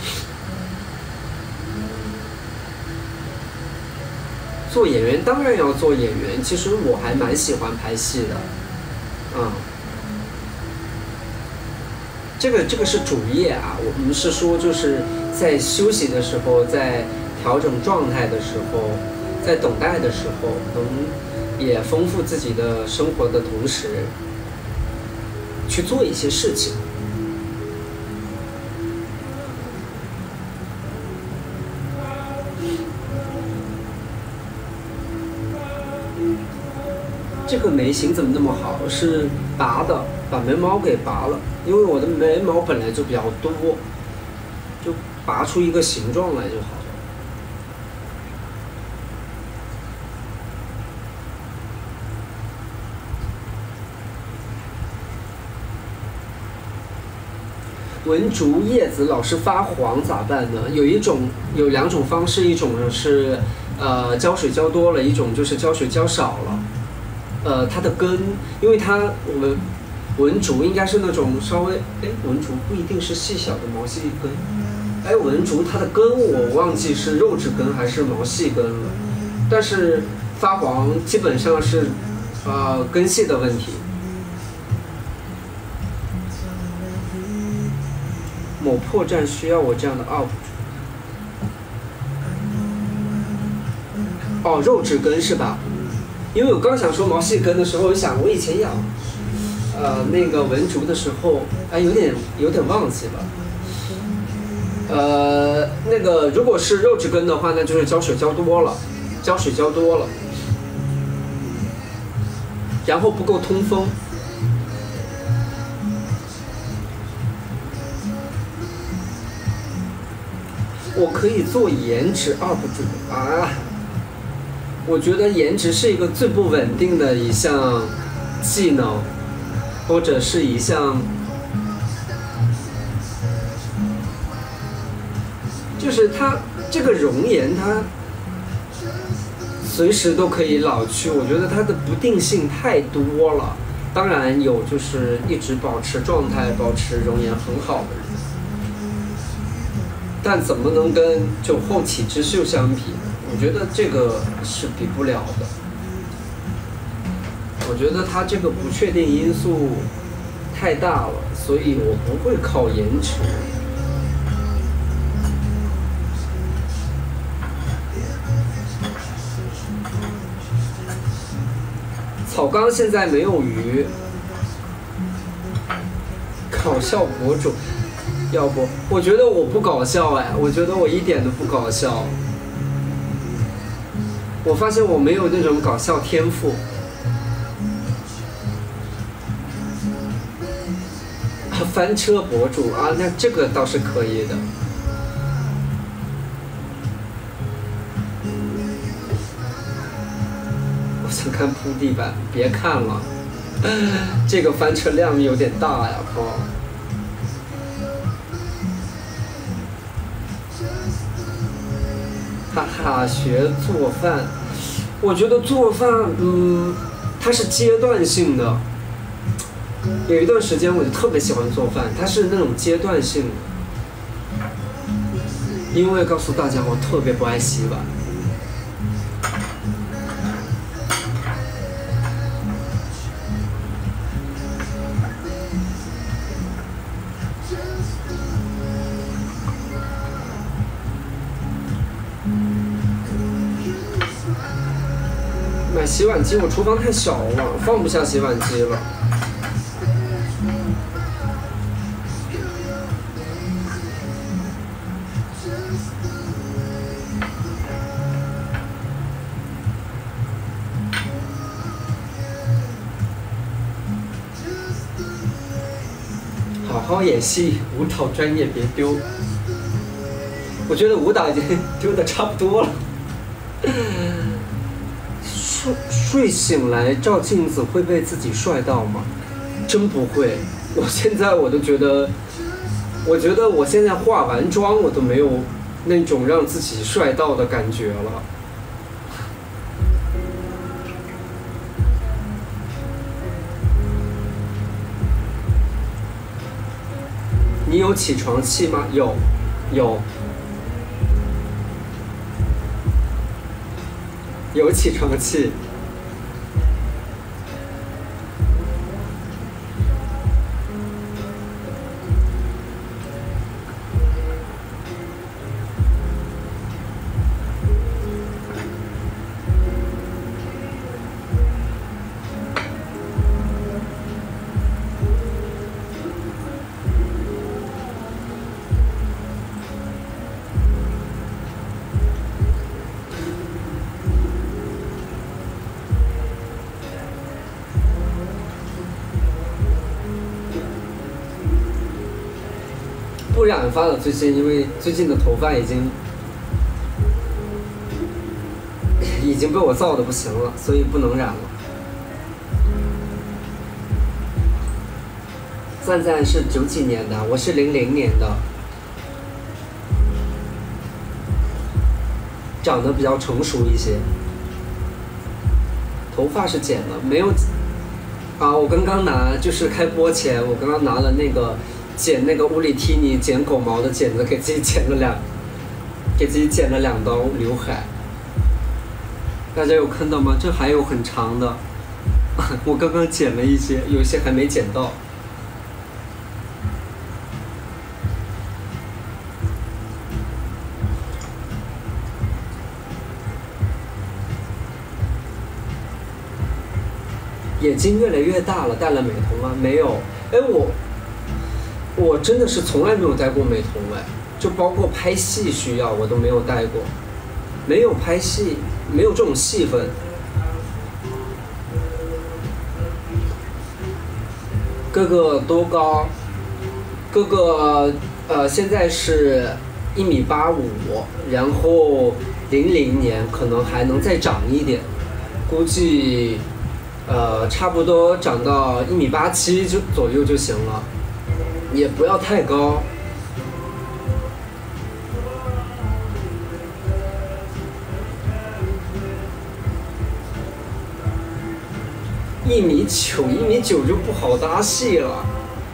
做演员当然要做演员，其实我还蛮喜欢拍戏的，嗯， 这个这个是主业啊，我们是说就是在休息的时候，在调整状态的时候，在等待的时候，能也丰富自己的生活的同时，去做一些事情。这个眉形怎么那么好？是拔的，把眉毛给拔了，因为我的眉毛本来就比较多，就拔出一个形状来就好了。文竹叶子老是发黄咋办呢？有一种有两种方式，一种是呃浇水浇多了，一种就是浇水浇少了。呃，它的根，因为它我们文竹应该是那种稍微，哎，文竹不一定是细小的毛细根，哎，文竹它的根我忘记是肉质根还是毛细根了，但是发黄基本上是呃根系的问题。某破绽需要我这样的 U P 主。哦，肉质根是吧？因为我刚想说毛细根的时候，我想我以前养，呃，那个文竹的时候，哎，有点有点忘记了。呃，那个如果是肉质根的话，那就是浇水浇多了，浇水浇多了，然后不够通风。我可以做颜值 U P 主啊！我觉得颜值是一个最不稳定的一项技能，或者是一项，就是它这个容颜它随时都可以老去，我觉得它的不定性太多了。当然有就是一直保持状态、保持容颜很好的人，但怎么能跟就后起之秀相比？我觉得这个是比不了的。我觉得它这个不确定因素太大了，所以我不会靠颜值。草缸现在没有鱼，搞笑博主，要不？我觉得我不搞笑哎，我觉得我一点都不搞笑。我发现我没有那种搞笑天赋。啊，翻车博主啊，那这个倒是可以的。我想看铺地板，别看了，这个翻车量有点大呀，哦。哈哈，学做饭，我觉得做饭，嗯，它是阶段性的。有一段时间我就特别喜欢做饭，它是那种阶段性的。因为告诉大家，我特别不爱洗碗。买洗碗机，我厨房太小了，放不下洗碗机了。好好演戏，舞蹈专业别丢。我觉得舞蹈已经丢的差不多了。睡睡醒来照镜子会被自己帅到吗？真不会。我现在我都觉得，我觉得我现在化完妆我都没有那种让自己帅到的感觉了。你有起床气吗？有，有。有起床气。 不染发了，最近因为最近的头发已经已经被我造的不行了，所以不能染了。赞赞是九几年的，我是零零年的，长得比较成熟一些。头发是剪了，没有啊，我刚刚拿就是开播前，我刚刚拿了那个剪那个乌里提尼剪狗毛的剪子，给自己剪了两，给自己剪了两刀刘海。大家有看到吗？这还有很长的，我刚刚剪了一些，有些还没剪到。眼睛越来越大了，戴了美瞳吗？没有。哎，我我真的是从来没有戴过美瞳哎，就包括拍戏需要我都没有戴过，没有拍戏，没有这种戏份。哥哥多高？哥哥呃现在是一米八五，然后零零年可能还能再长一点，估计。呃，差不多长到一米八七就左右就行了，也不要太高。一米九，一米九就不好搭戏了。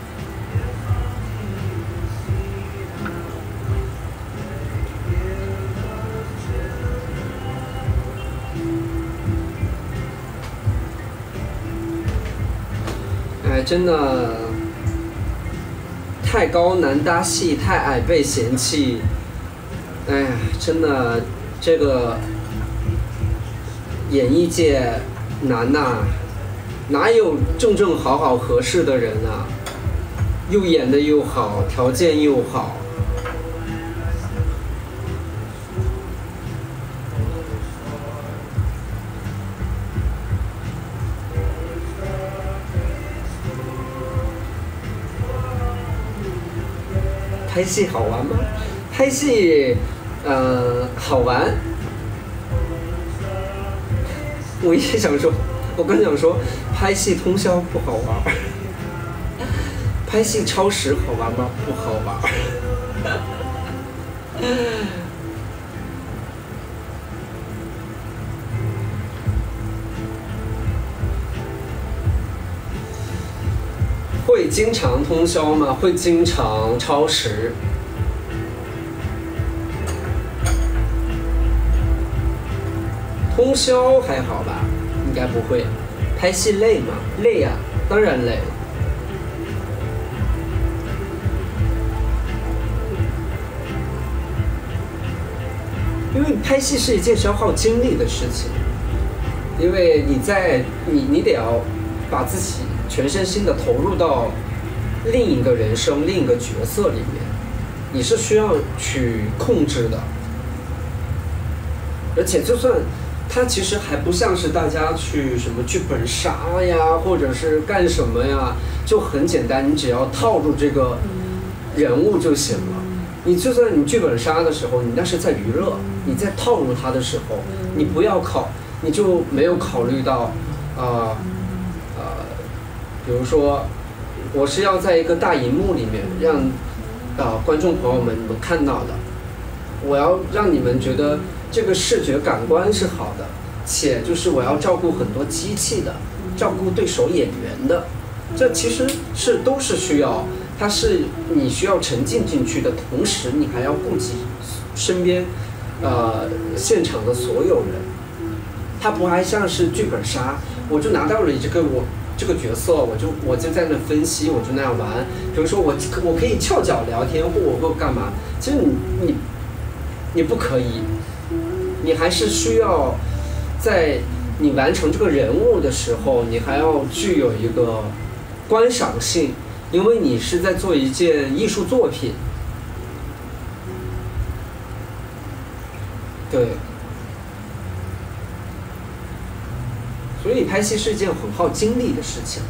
哎，真的太高难搭戏，太矮被嫌弃。哎呀，真的这个演艺界难呐、啊，哪有正正好好合适的人啊？又演得又好，条件又好。拍戏好玩吗？拍戏，呃，好玩。我也想说，我刚想说，拍戏通宵不好玩，拍戏超时好玩吗？不好玩。会经常通宵吗？会经常超时。通宵还好吧，应该不会。拍戏累吗？累呀、啊，当然累。因为拍戏是一件消耗精力的事情，因为你在你你得要把自己全身心的投入到另一个人生、另一个角色里面，你是需要去控制的。而且就算它其实还不像是大家去什么剧本杀呀，或者是干什么呀，就很简单，你只要套入这个人物就行了。你就算你剧本杀的时候，你那是在娱乐，你在套入它的时候，你不要考，你就没有考虑到，呃，呃，比如说，我是要在一个大荧幕里面让，呃，观众朋友们能看到的，我要让你们觉得这个视觉感官是好的，且就是我要照顾很多机器的，照顾对手演员的，这其实是都是需要。它是你需要沉浸进去的同时，你还要顾及身边，呃，现场的所有人。它不还像是剧本杀，我就拿到了这个我这个角色，我就我就在那分析，我就那样玩。比如说我我可以翘脚聊天，或我或干嘛？其实你你你不可以，你还是需要在你完成这个人物的时候，你还要具有一个观赏性。因为你是在做一件艺术作品，对，所以拍戏是一件很耗精力的事情。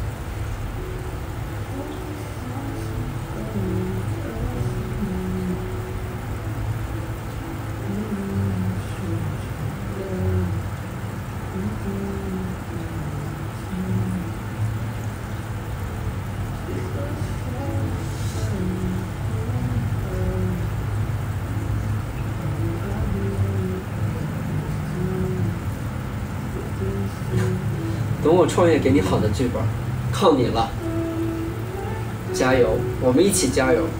等我创业给你好的剧本，靠你了，加油，我们一起加油。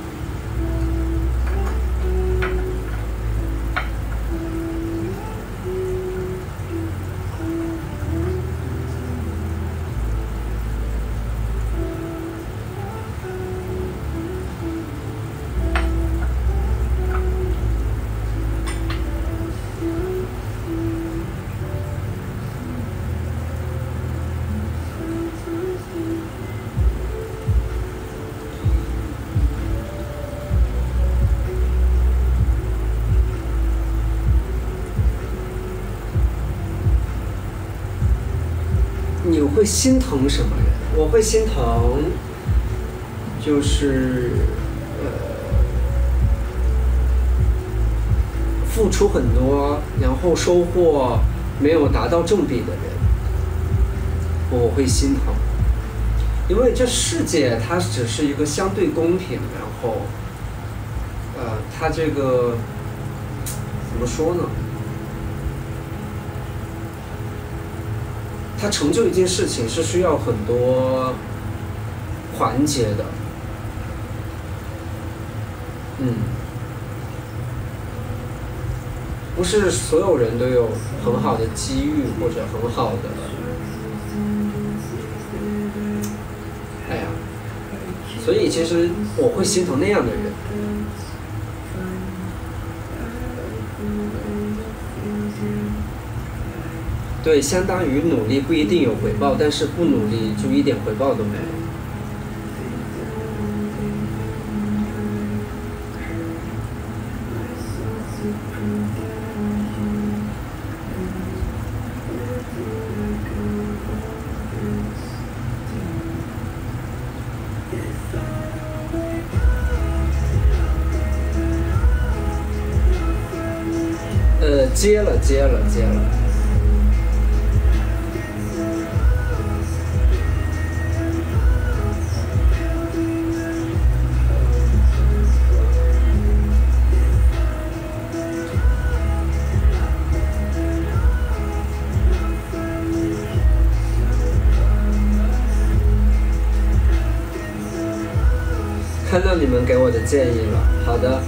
你会心疼什么人？我会心疼，就是呃，付出很多，然后收获没有达到正比的人，我会心疼，因为这世界它只是一个相对公平，然后，呃，它这个怎么说呢？它成就一件事情是需要很多环节的，嗯，不是所有人都有很好的机遇或者很好的，哎呀，所以其实我会心疼那样的人。对，相当于努力不一定有回报，但是不努力就一点回报都没有。呃，接了，接了，接了。看到你们给我的建议了，好的。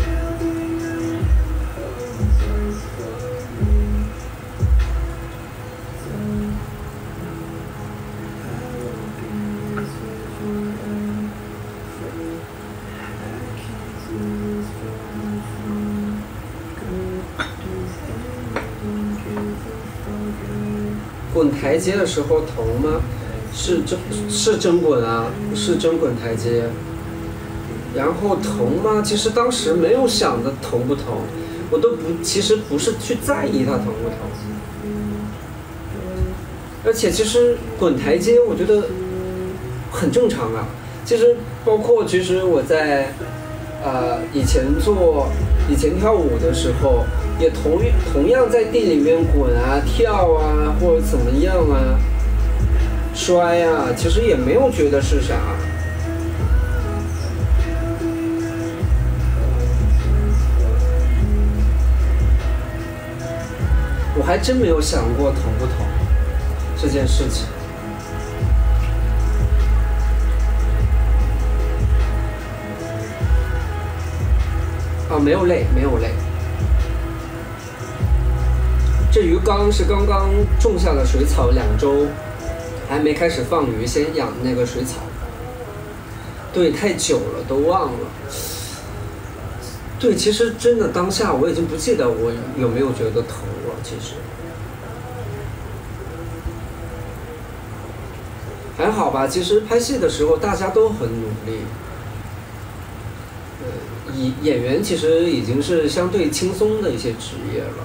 滚台阶的时候疼吗？是真是真滚啊，是真滚台阶。然后疼吗？其实当时没有想着疼不疼，我都不，其实不是去在意它疼不疼。而且其实滚台阶，我觉得很正常啊。其实包括其实我在呃以前做以前跳舞的时候，也同同样在地里面滚啊、跳啊，或者怎么样啊、摔啊，其实也没有觉得是啥。我还真没有想过疼不疼这件事情。啊，没有累，没有累。这鱼缸是刚刚种下的水草，两周，还没开始放鱼，先养那个水草。对，太久了，都忘了。对，其实真的当下我已经不记得我有没有觉得疼了，其实。还好吧，其实拍戏的时候大家都很努力。呃，演演员其实已经是相对轻松的一些职业了。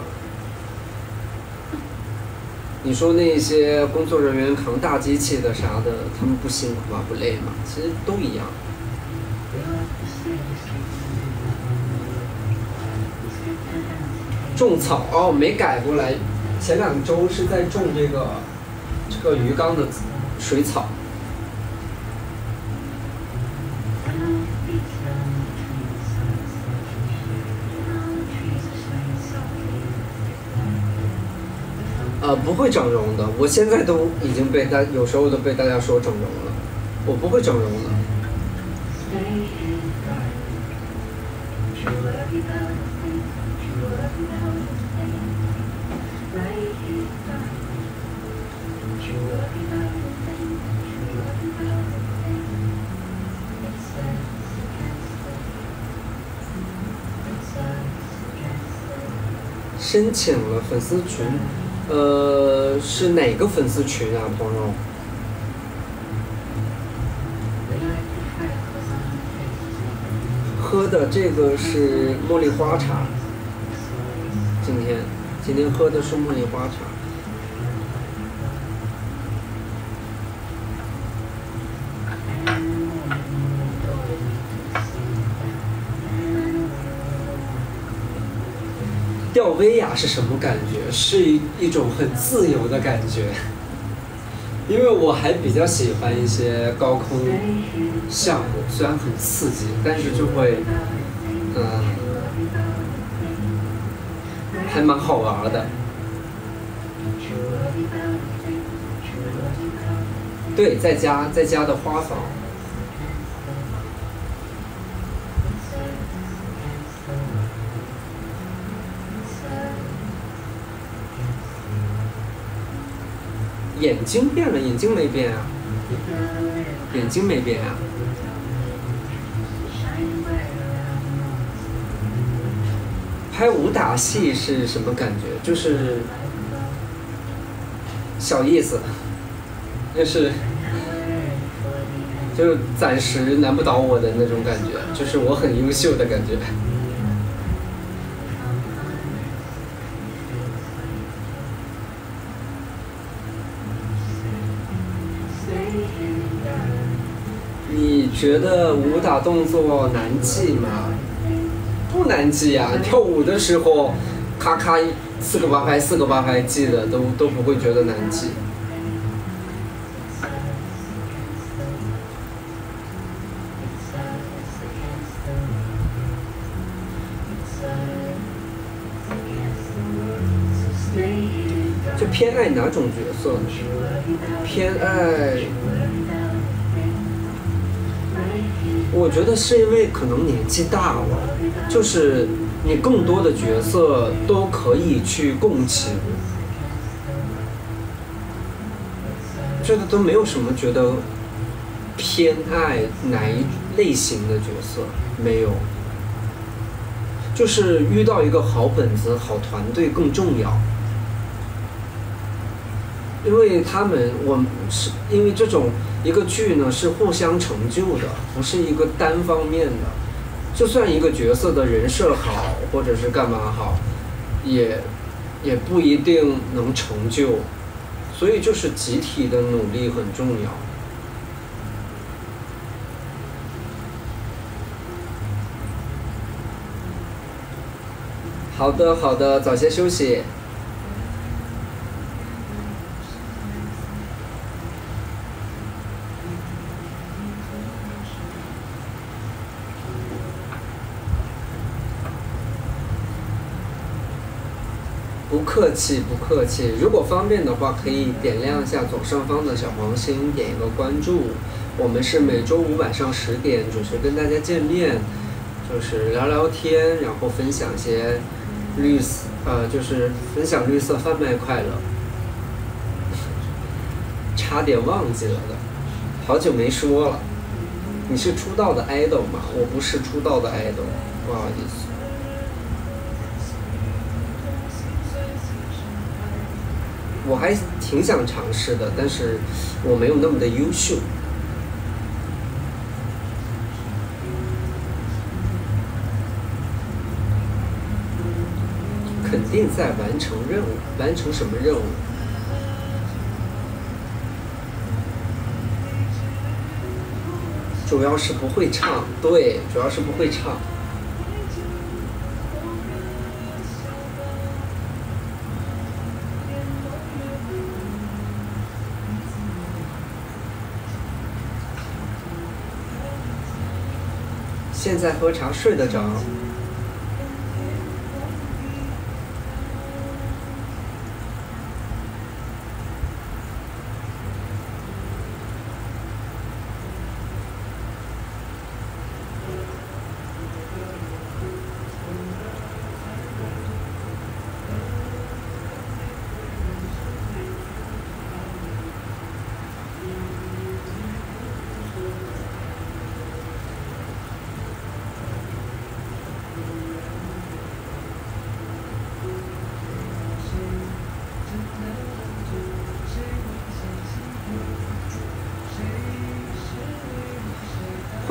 你说那些工作人员扛大机器的啥的，他们不辛苦吗？不累吗？其实都一样。种草哦，没改过来。前两周是在种这个这个鱼缸的水草。 呃，不会整容的，我现在都已经被大，有时候都被大家说整容了，我不会整容的。申请了粉丝群，呃，是哪个粉丝群啊，朋友？喝的这个是茉莉花茶，今天今天喝的是茉莉花茶。吊威亚是什么感觉？是一一种很自由的感觉，因为我还比较喜欢一些高空项目，虽然很刺激，但是就会，嗯、呃，还蛮好玩的。对，在家在家的花房。眼睛变了，眼睛没变啊，眼睛没变啊。拍武打戏是什么感觉？就是小意思，就是就暂时难不倒我的那种感觉，就是我很优秀的感觉。你觉得武打动作难记吗？不难记啊，跳舞的时候，咔咔四个八拍四个八拍记的都都不会觉得难记。就偏爱哪种角色？偏爱。我觉得是因为可能年纪大了，就是你更多的角色都可以去共情，这个都没有什么觉得偏爱哪一类型的角色，没有，就是遇到一个好本子、好团队更重要。因为他们，我是因为这种一个剧呢是互相成就的，不是一个单方面的。就算一个角色的人设好，或者是干嘛好，也也不一定能成就。所以就是集体的努力很重要。好的，好的，早些休息。不客气，不客气。如果方便的话，可以点亮一下左上方的小黄心，点一个关注。我们是每周五晚上十点准时跟大家见面，就是聊聊天，然后分享一些绿色，呃，就是分享绿色贩卖快乐。差点忘记了的，好久没说了。你是出道的 idol 吗？我不是出道的 idol， 不好意思。我还挺想尝试的，但是我没有那么的优秀。肯定在完成任务，完成什么任务？主要是不会唱，对，主要是不会唱。现在喝茶睡得着。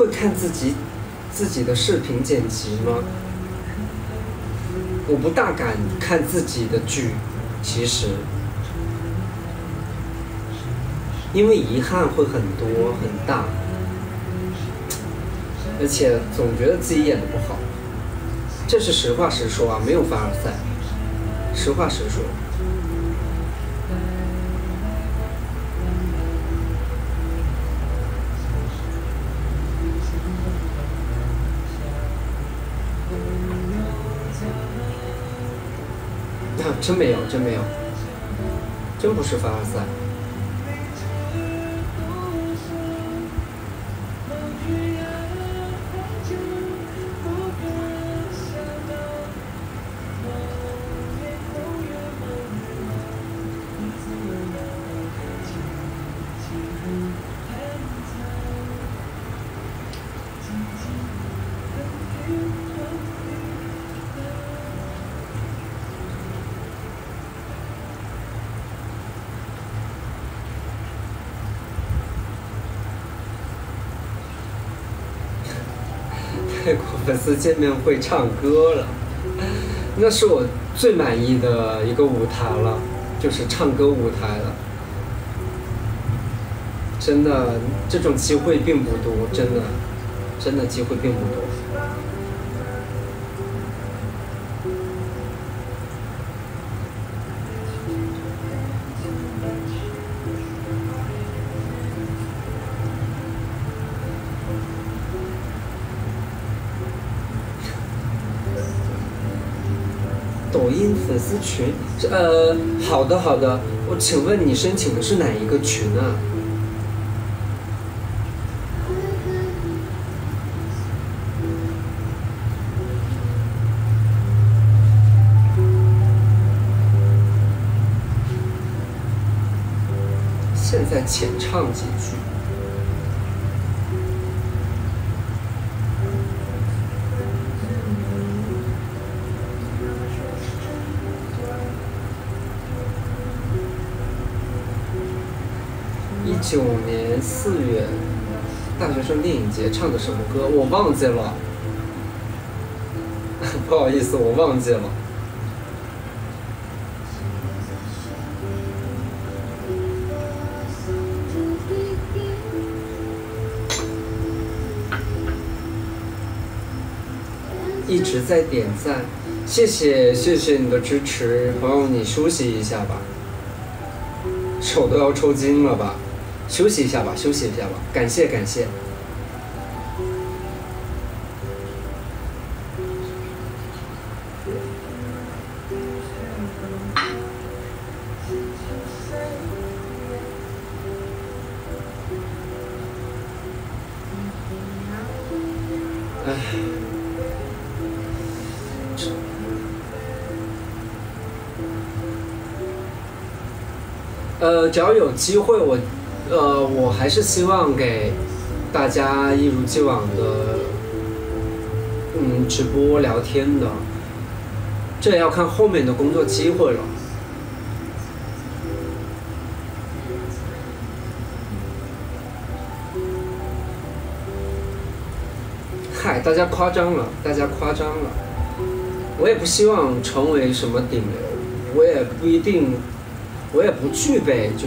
会看自己自己的视频剪辑吗？我不大敢看自己的剧，其实，因为遗憾会很多很大，而且总觉得自己演的不好，这是实话实说啊，没有凡尔赛，实话实说。啊，真没有，真没有，真不是凡尔赛。泰国粉丝见面会唱歌了，那是我最满意的一个舞台了，就是唱歌舞台了。真的，这种机会并不多，真的，真的机会并不多。抖音粉丝群，呃，好的好的，我请问你申请的是哪一个群啊？现在浅唱几句。一九年四月，大学生电影节唱的什么歌？我忘记了，不好意思，我忘记了。一直在点赞，谢谢谢谢你的支持，朋友，你休息一下吧，手都要抽筋了吧？休息一下吧，休息一下吧，感谢感谢。唉，呃，只要有机会我。呃，我还是希望给大家一如既往的，嗯，直播聊天的，这也要看后面的工作机会了。嗨，大家夸张了，大家夸张了。我也不希望成为什么顶流，我也不一定，我也不具备就是。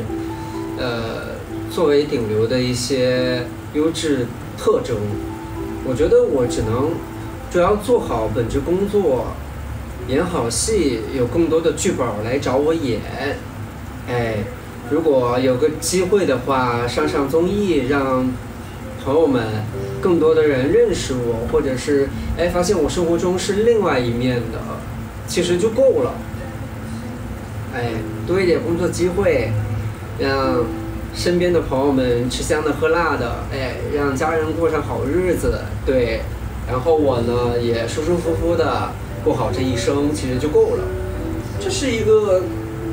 呃，作为顶流的一些优质特征，我觉得我只能主要做好本职工作，演好戏，有更多的剧本来找我演。哎，如果有个机会的话，上上综艺，让朋友们更多的人认识我，或者是哎发现我生活中是另外一面的，其实就够了。哎，多一点工作机会。让身边的朋友们吃香的喝辣的，哎，让家人过上好日子，对，然后我呢也舒舒服服的过好这一生，其实就够了。这是一个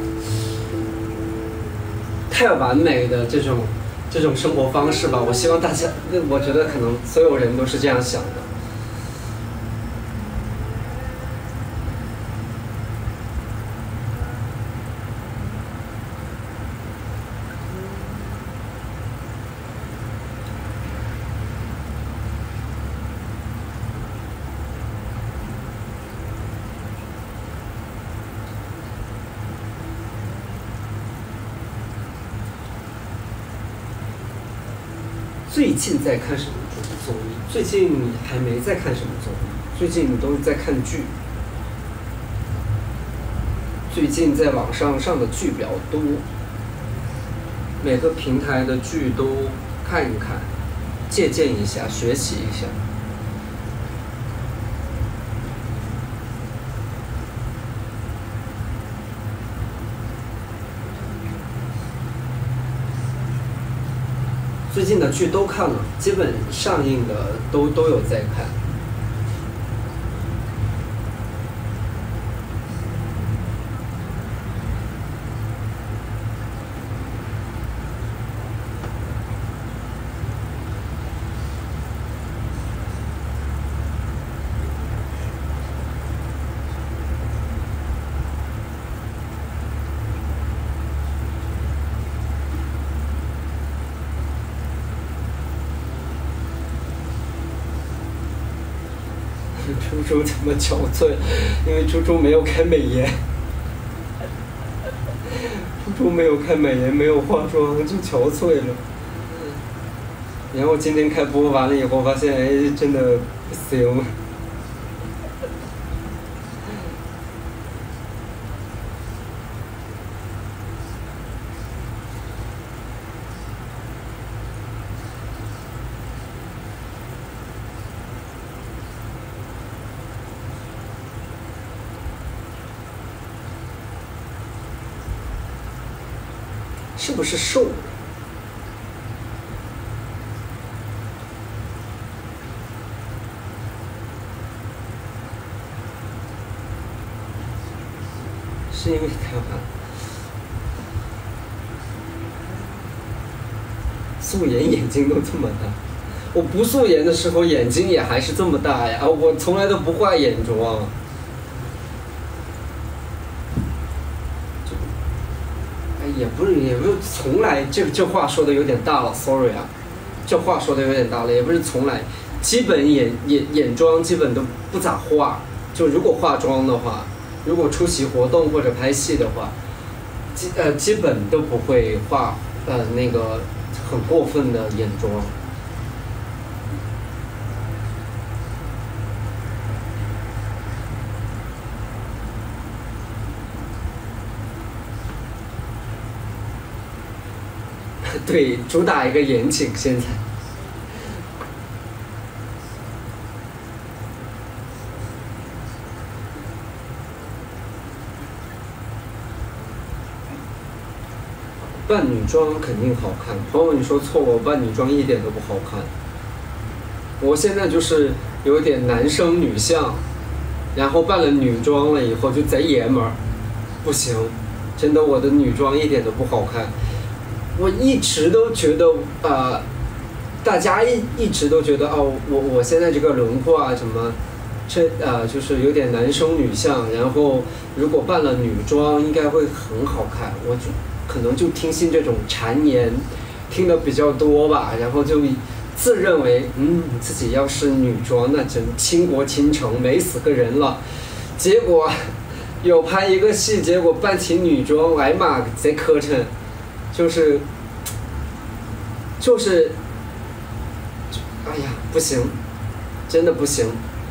太完美的这种这种生活方式吧，我希望大家，我觉得可能所有人都是这样想的。 最近在看什么综艺？最近还没在看什么综艺，最近都是在看剧。最近在网上上的剧比较多，每个平台的剧都看一看，借鉴一下，学习一下。最近的剧都看了，基本上映的都都有在看。猪猪怎么憔悴？因为猪猪没有开美颜，猪猪没有开美颜，没有化妆就憔悴了。然后今天开播完了以后，发现哎，真的不行。是不是瘦了？是因为太晚。素颜眼睛都这么大，我不素颜的时候眼睛也还是这么大呀！我从来都不画眼妆。也不是，也不是从来，这这话说的有点大了 ，sorry 啊，这话说的有点大了，也不是从来，基本眼眼眼妆基本都不咋化，就如果化妆的话，如果出席活动或者拍戏的话，基呃基本都不会化呃那个很过分的眼妆。对，主打一个严谨，现在。扮女装肯定好看，朋友你说错了，我扮女装一点都不好看。我现在就是有点男生女相，然后扮了女装了以后就贼爷们儿，不行，真的我的女装一点都不好看。我一直都觉得，呃，大家一一直都觉得哦，我我现在这个轮廓啊什么，这呃就是有点男生女相，然后如果扮了女装应该会很好看。我就可能就听信这种谗言，听的比较多吧，然后就自认为嗯自己要是女装那真倾国倾城美死个人了，结果有拍一个戏，结果扮起女装，哎妈贼磕碜。就是，就是，哎呀，不行，真的不行。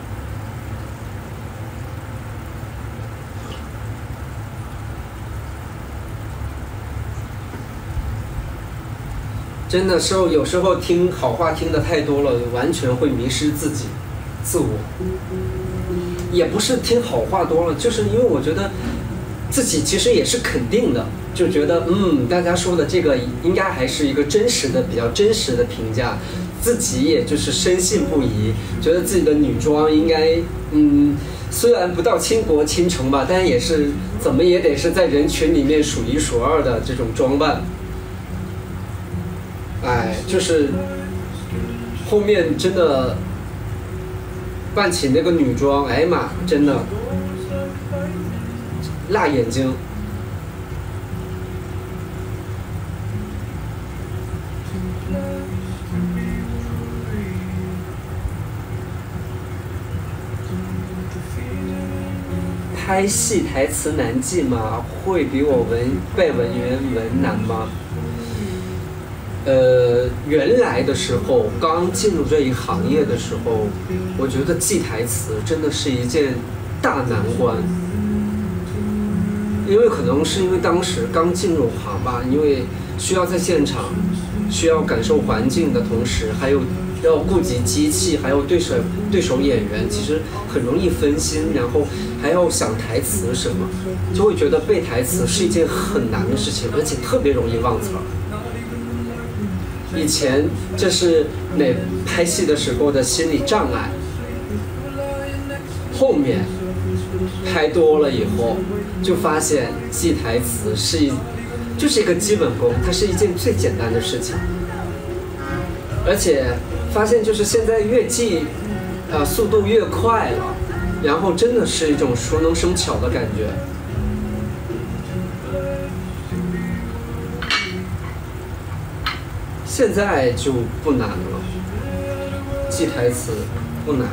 真的时候，有时候听好话听得太多了，完全会迷失自己、自我。也不是听好话多了，就是因为我觉得自己其实也是肯定的。就觉得嗯，大家说的这个应该还是一个真实的、比较真实的评价，自己也就是深信不疑，觉得自己的女装应该嗯，虽然不到倾国倾城吧，但也是怎么也得是在人群里面数一数二的这种装扮。哎，就是后面真的扮起那个女装，哎呀妈，真的辣眼睛。拍戏台词难记吗？会比我文背文言文难吗？ 呃，原来的时候刚进入这一行业的时候，我觉得记台词真的是一件大难关。因为可能是因为当时刚进入行吧，因为需要在现场，需要感受环境的同时，还有要顾及机器，还有对手对手演员，其实很容易分心，然后还要想台词什么，就会觉得背台词是一件很难的事情，而且特别容易忘词儿。以前这是哪拍戏的时候的心理障碍，后面拍多了以后，就发现记台词是一，就是一个基本功，它是一件最简单的事情。而且发现就是现在越记，呃，速度越快了，然后真的是一种熟能生巧的感觉。现在就不难了，记台词不难。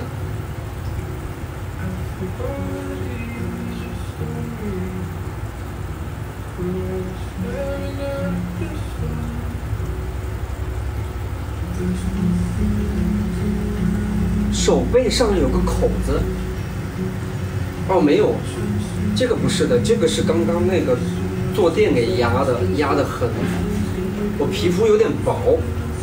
手背上有个口子，哦，没有，这个不是的，这个是刚刚那个坐垫给压的，压得很。我皮肤有点薄。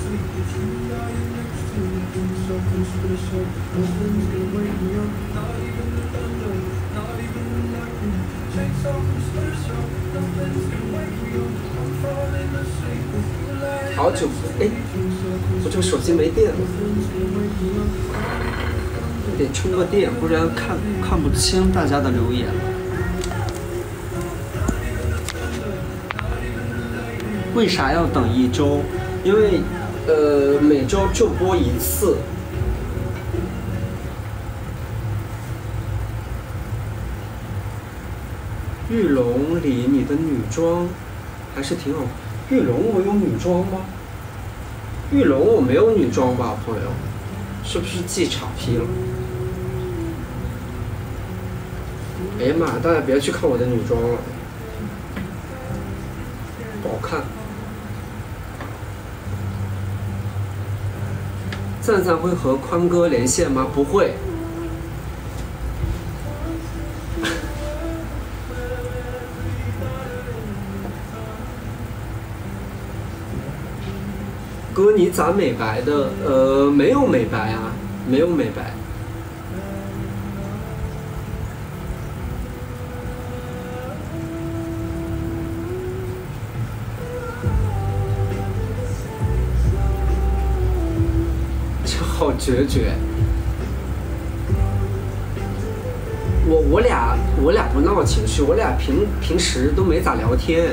好久，哎，我这个手机没电了，得充个电，不然看看不清大家的留言。为啥要等一周？因为呃每周就播一次。玉龙里你的女装还是挺好。玉龙我有女装吗？玉龙我没有女装吧，朋友，是不是记岔劈了？哎呀妈，大家别去看我的女装了，不好看。赞赞会和宽哥连线吗？不会。哥，你咋美白的？呃，没有美白啊，没有美白。这好决绝。我我俩我俩不闹情绪，我俩平平时都没咋聊天。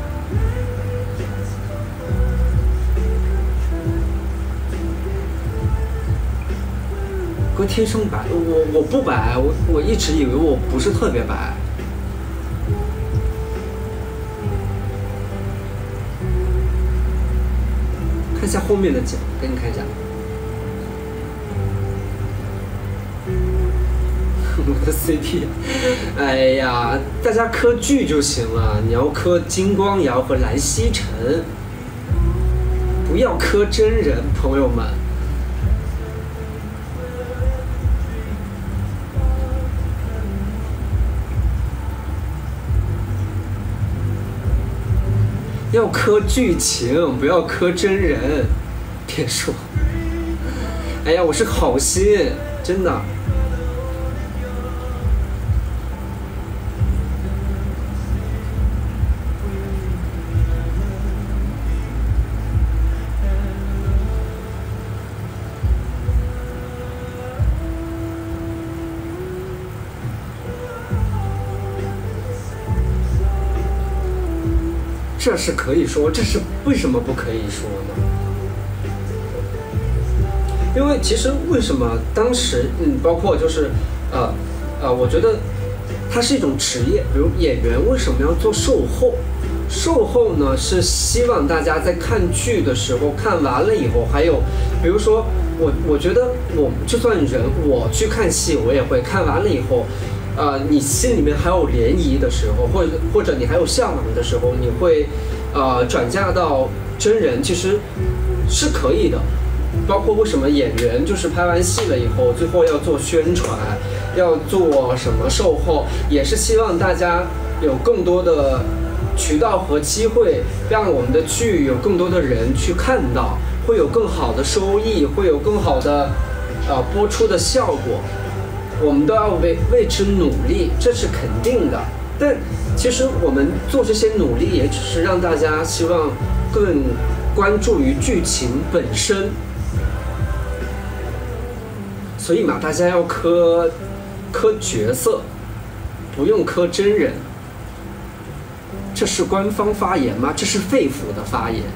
哥天生白，我我不白，我我一直以为我不是特别白。看一下后面的奖，给你看一下。我的 C P， 哎呀，大家磕剧就行了，你要磕金光瑶和蓝曦臣，不要磕真人，朋友们。要磕剧情，不要磕真人。别说，哎呀，我是好心，真的。这是可以说，这是为什么不可以说呢？因为其实为什么当时，嗯，包括就是，呃，呃，我觉得它是一种职业，比如演员为什么要做售后？售后呢是希望大家在看剧的时候看完了以后，还有，比如说我我觉得我就算人我去看戏，我也会看完了以后。呃，你心里面还有涟漪的时候，或者或者你还有向往的时候，你会呃转嫁到真人，其实是可以的。包括为什么演员就是拍完戏了以后，最后要做宣传，要做什么售后，也是希望大家有更多的渠道和机会，让我们的剧有更多的人去看到，会有更好的收益，会有更好的呃播出的效果。我们都要为为之努力，这是肯定的。但其实我们做这些努力，也只是让大家希望更关注于剧情本身。所以嘛，大家要磕磕角色，不用磕真人。这是官方发言吗？这是肺腑的发言。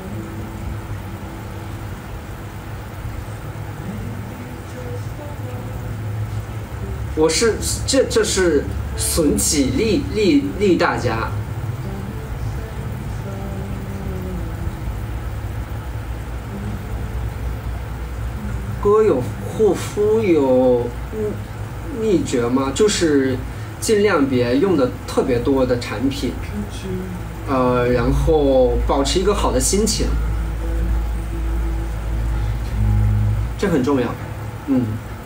我是这这是损己利利利大家。哥有护肤有秘诀吗？就是尽量别用的特别多的产品，呃，然后保持一个好的心情，这很重要。嗯。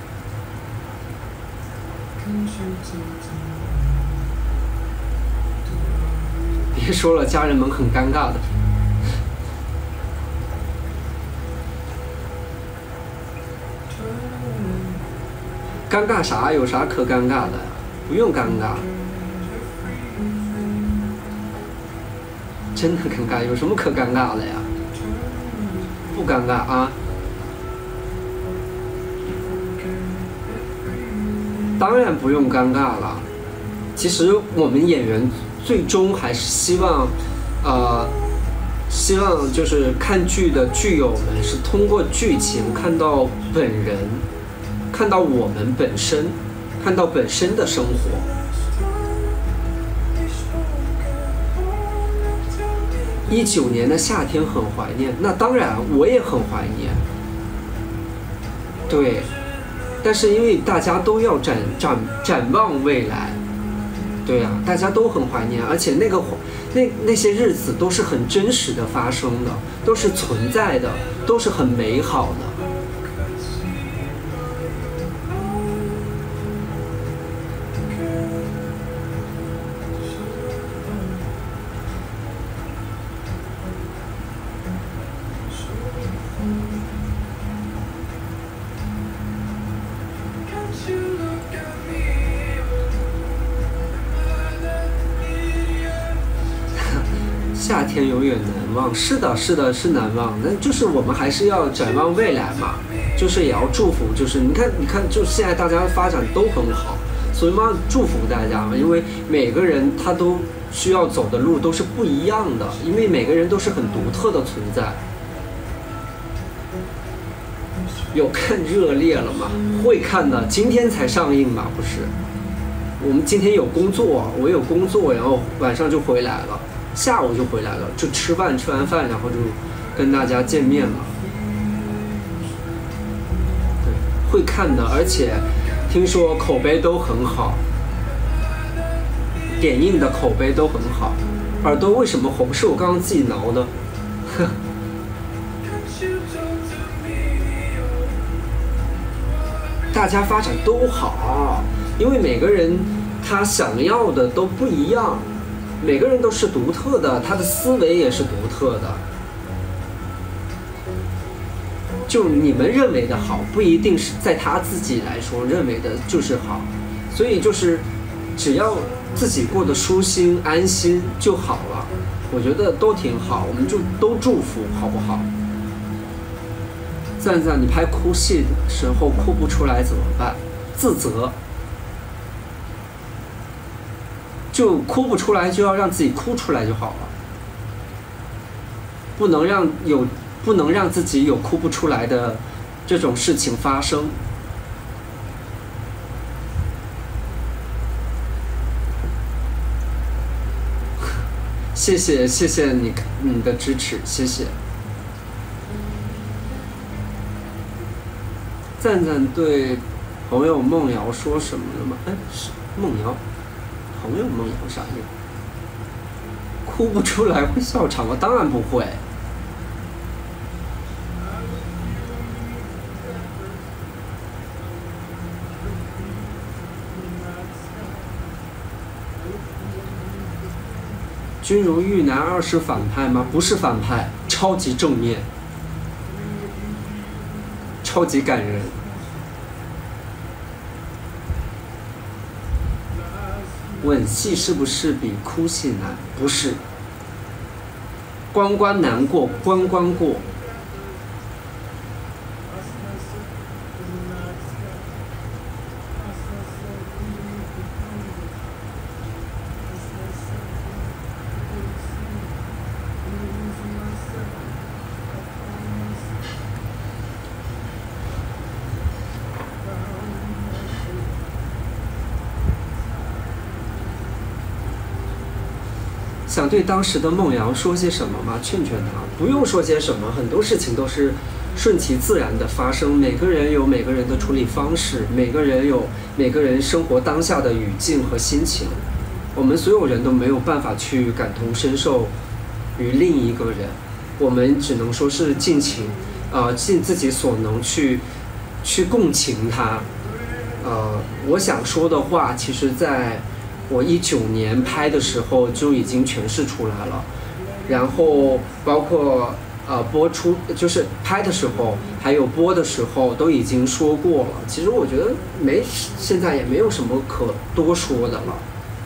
别说了，家人们很尴尬的。尴尬啥？有啥可尴尬的？不用尴尬，真的尴尬，有什么可尴尬的呀？不尴尬啊。当然不用尴尬了。其实我们演员最终还是希望，呃，希望就是看剧的剧友们是通过剧情看到本人。看到我们本身，看到本身的生活。一九年的夏天很怀念，那当然我也很怀念。对，但是因为大家都要展展展望未来，对呀、啊，大家都很怀念，而且那个那那些日子都是很真实的发生的，都是存在的，都是很美好的。夏天永远难忘，是的，是的，是难忘。那就是我们还是要展望未来嘛，就是也要祝福，就是你看，你看，就现在大家发展都很好，所以嘛，祝福大家嘛，因为每个人他都需要走的路都是不一样的，因为每个人都是很独特的存在。有看热烈了吗？会看的，今天才上映嘛，不是？我们今天有工作，我有工作，然后晚上就回来了。下午就回来了，就吃饭，吃完饭然后就跟大家见面了。对，会看的，而且听说口碑都很好，点映的口碑都很好。耳朵为什么红？是我刚刚自己挠的。大家发展都好，因为每个人他想要的都不一样。每个人都是独特的，他的思维也是独特的。就你们认为的好，不一定是在他自己来说认为的就是好，所以就是只要自己过得舒心安心就好了。我觉得都挺好，我们就都祝福，好不好？赞赞，你拍哭戏的时候哭不出来怎么办？自责。就哭不出来，就要让自己哭出来就好了，不能让有不能让自己有哭不出来的这种事情发生。谢谢谢谢你你的支持，谢谢。赞赞对朋友梦瑶说什么了吗？哎，是梦瑶。朋友梦瑶啥呀？ 哭不出来会笑场吗？当然不会。君如玉男二是反派吗？不是反派，超级正面，超级感人。吻戏是不是比哭戏难？不是，关关难过关关过。想对当时的孟瑶说些什么吗？劝劝他，不用说些什么，很多事情都是顺其自然的发生。每个人有每个人的处理方式，每个人有每个人生活当下的语境和心情。我们所有人都没有办法去感同身受于另一个人，我们只能说是尽情，呃，尽自己所能去去共情他。呃，我想说的话，其实在我一九年拍的时候就已经诠释出来了，然后包括呃播出，就是拍的时候还有播的时候都已经说过了。其实我觉得没，现在也没有什么可多说的了，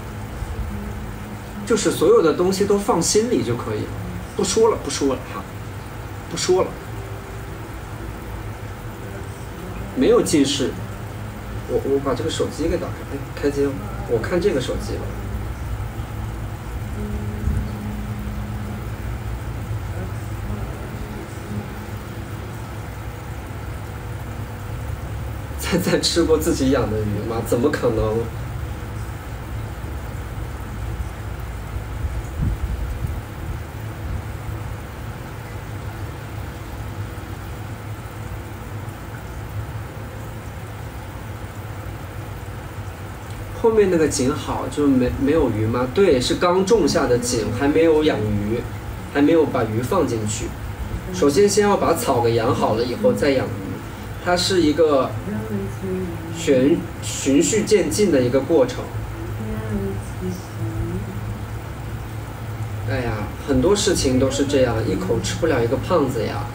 就是所有的东西都放心里就可以了，不说了，不说了哈，不说了，没有近视。我我把这个手机给打开，哎，开机了。我看这个手机了。赞赞吃过自己养的鱼吗？怎么可能？后面那个井好就没没有鱼吗？对，是刚种下的井，还没有养鱼，还没有把鱼放进去。首先先要把草给养好了以后再养鱼，它是一个循循序渐进的一个过程。哎呀，很多事情都是这样，一口吃不了一个胖子呀。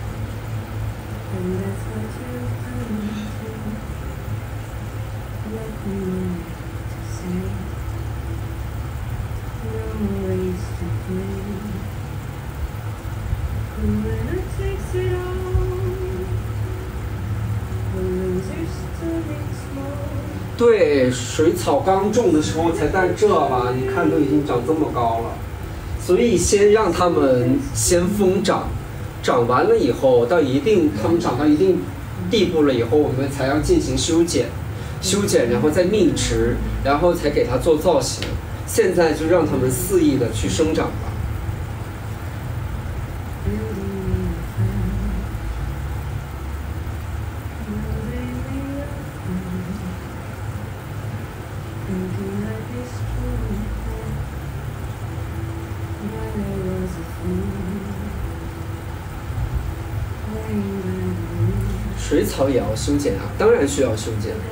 对，水草刚种的时候才在这吧，你看都已经长这么高了，所以先让它们先疯长，长完了以后，到一定它们长到一定地步了以后，我们才要进行修剪，修剪然后再密植，然后才给它做造型。现在就让它们肆意的去生长吧。水草也要修剪啊，当然需要修剪。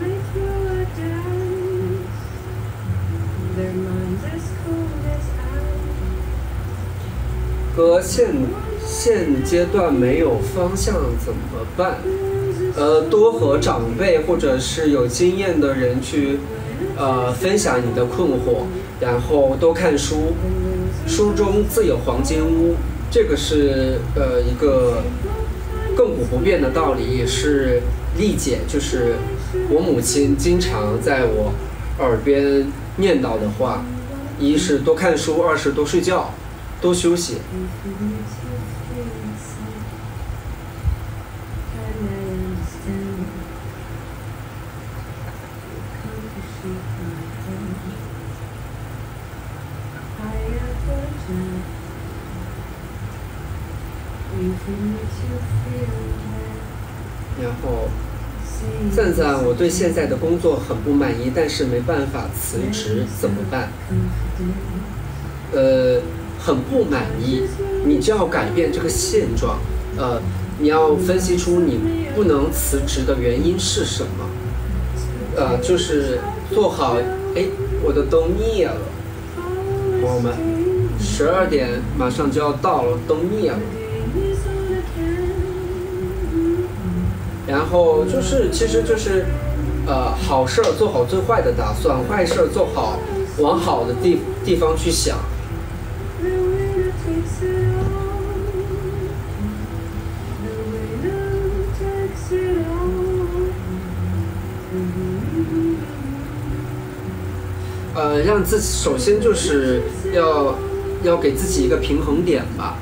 哥，现现阶段没有方向怎么办？呃，多和长辈或者是有经验的人去，呃，分享你的困惑，然后多看书，书中自有黄金屋，这个是呃一个亘古不变的道理，也是历届就是我母亲经常在我耳边念叨的话，一是多看书，二是多睡觉，多休息。然后，赞赞，我对现在的工作很不满意，但是没办法辞职，怎么办？呃， 很不满意，你就要改变这个现状。呃，你要分析出你不能辞职的原因是什么。呃，就是做好。哎，我的灯灭了，朋友们，十二点马上就要到了，灯灭了。然后就是，其实就是，呃，好事儿做好最坏的打算，坏事儿做好往好的地地方去想。呃，让自己首先就是要要给自己一个平衡点吧。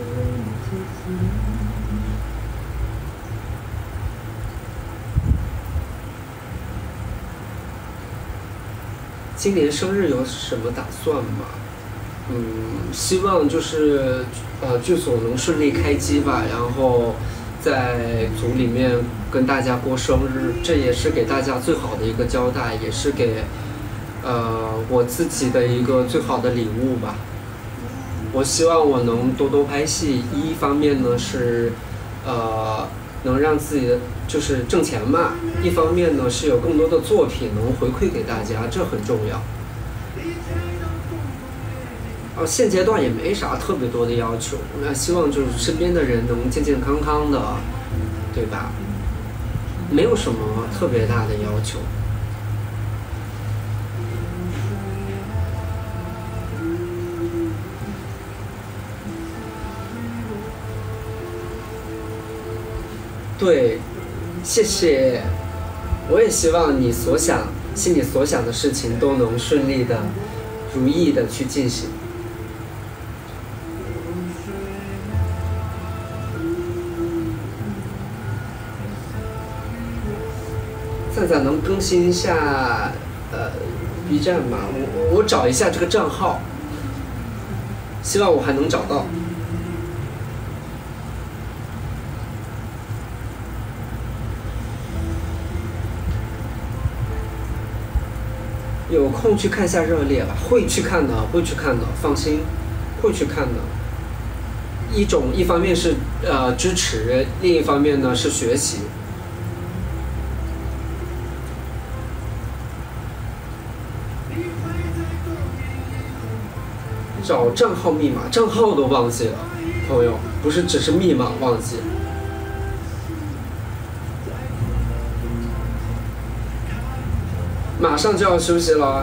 今年生日有什么打算吗？嗯，希望就是呃剧组能顺利开机吧，然后在组里面跟大家过生日，这也是给大家最好的一个交代，也是给呃我自己的一个最好的礼物吧。我希望我能多多拍戏，一方面呢是呃能让自己的就是挣钱嘛，一方面呢是有更多的作品能回馈给大家，这很重要。啊，现阶段也没啥特别多的要求，那希望就是身边的人能健健康康的，对吧？没有什么特别大的要求。对，谢谢。我也希望你所想、心里所想的事情都能顺利的、如意的去进行。赞赞能更新一下呃 B 站吗？我我找一下这个账号，希望我还能找到。有空去看一下热烈吧，会去看的，会去看的，放心，会去看的。一种一方面是呃支持，另一方面呢是学习。找账号密码，账号都忘记了，朋友，不是只是密码忘记。马上就要休息了。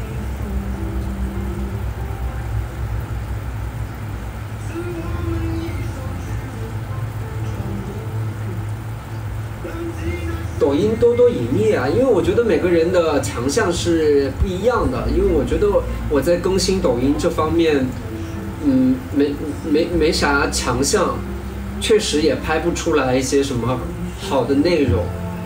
抖音多多营业啊，因为我觉得每个人的强项是不一样的，因为我觉得我在更新抖音这方面，嗯，没没没啥强项，确实也拍不出来一些什么好的内容，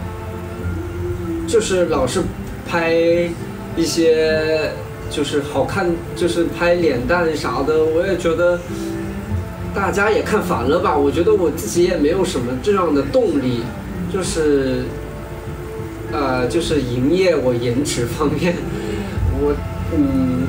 就是老是拍一些就是好看，就是拍脸蛋啥的，我也觉得大家也看烦了吧。我觉得我自己也没有什么这样的动力，就是呃，就是营业我颜值方面，我嗯。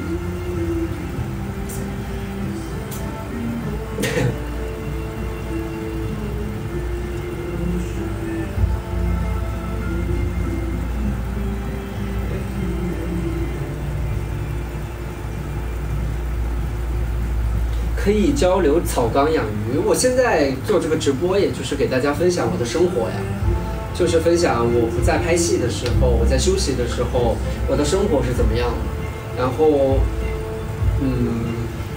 可以交流草缸养鱼。我现在做这个直播，也就是给大家分享我的生活呀，就是分享我不在拍戏的时候，我在休息的时候，我的生活是怎么样的。然后，嗯，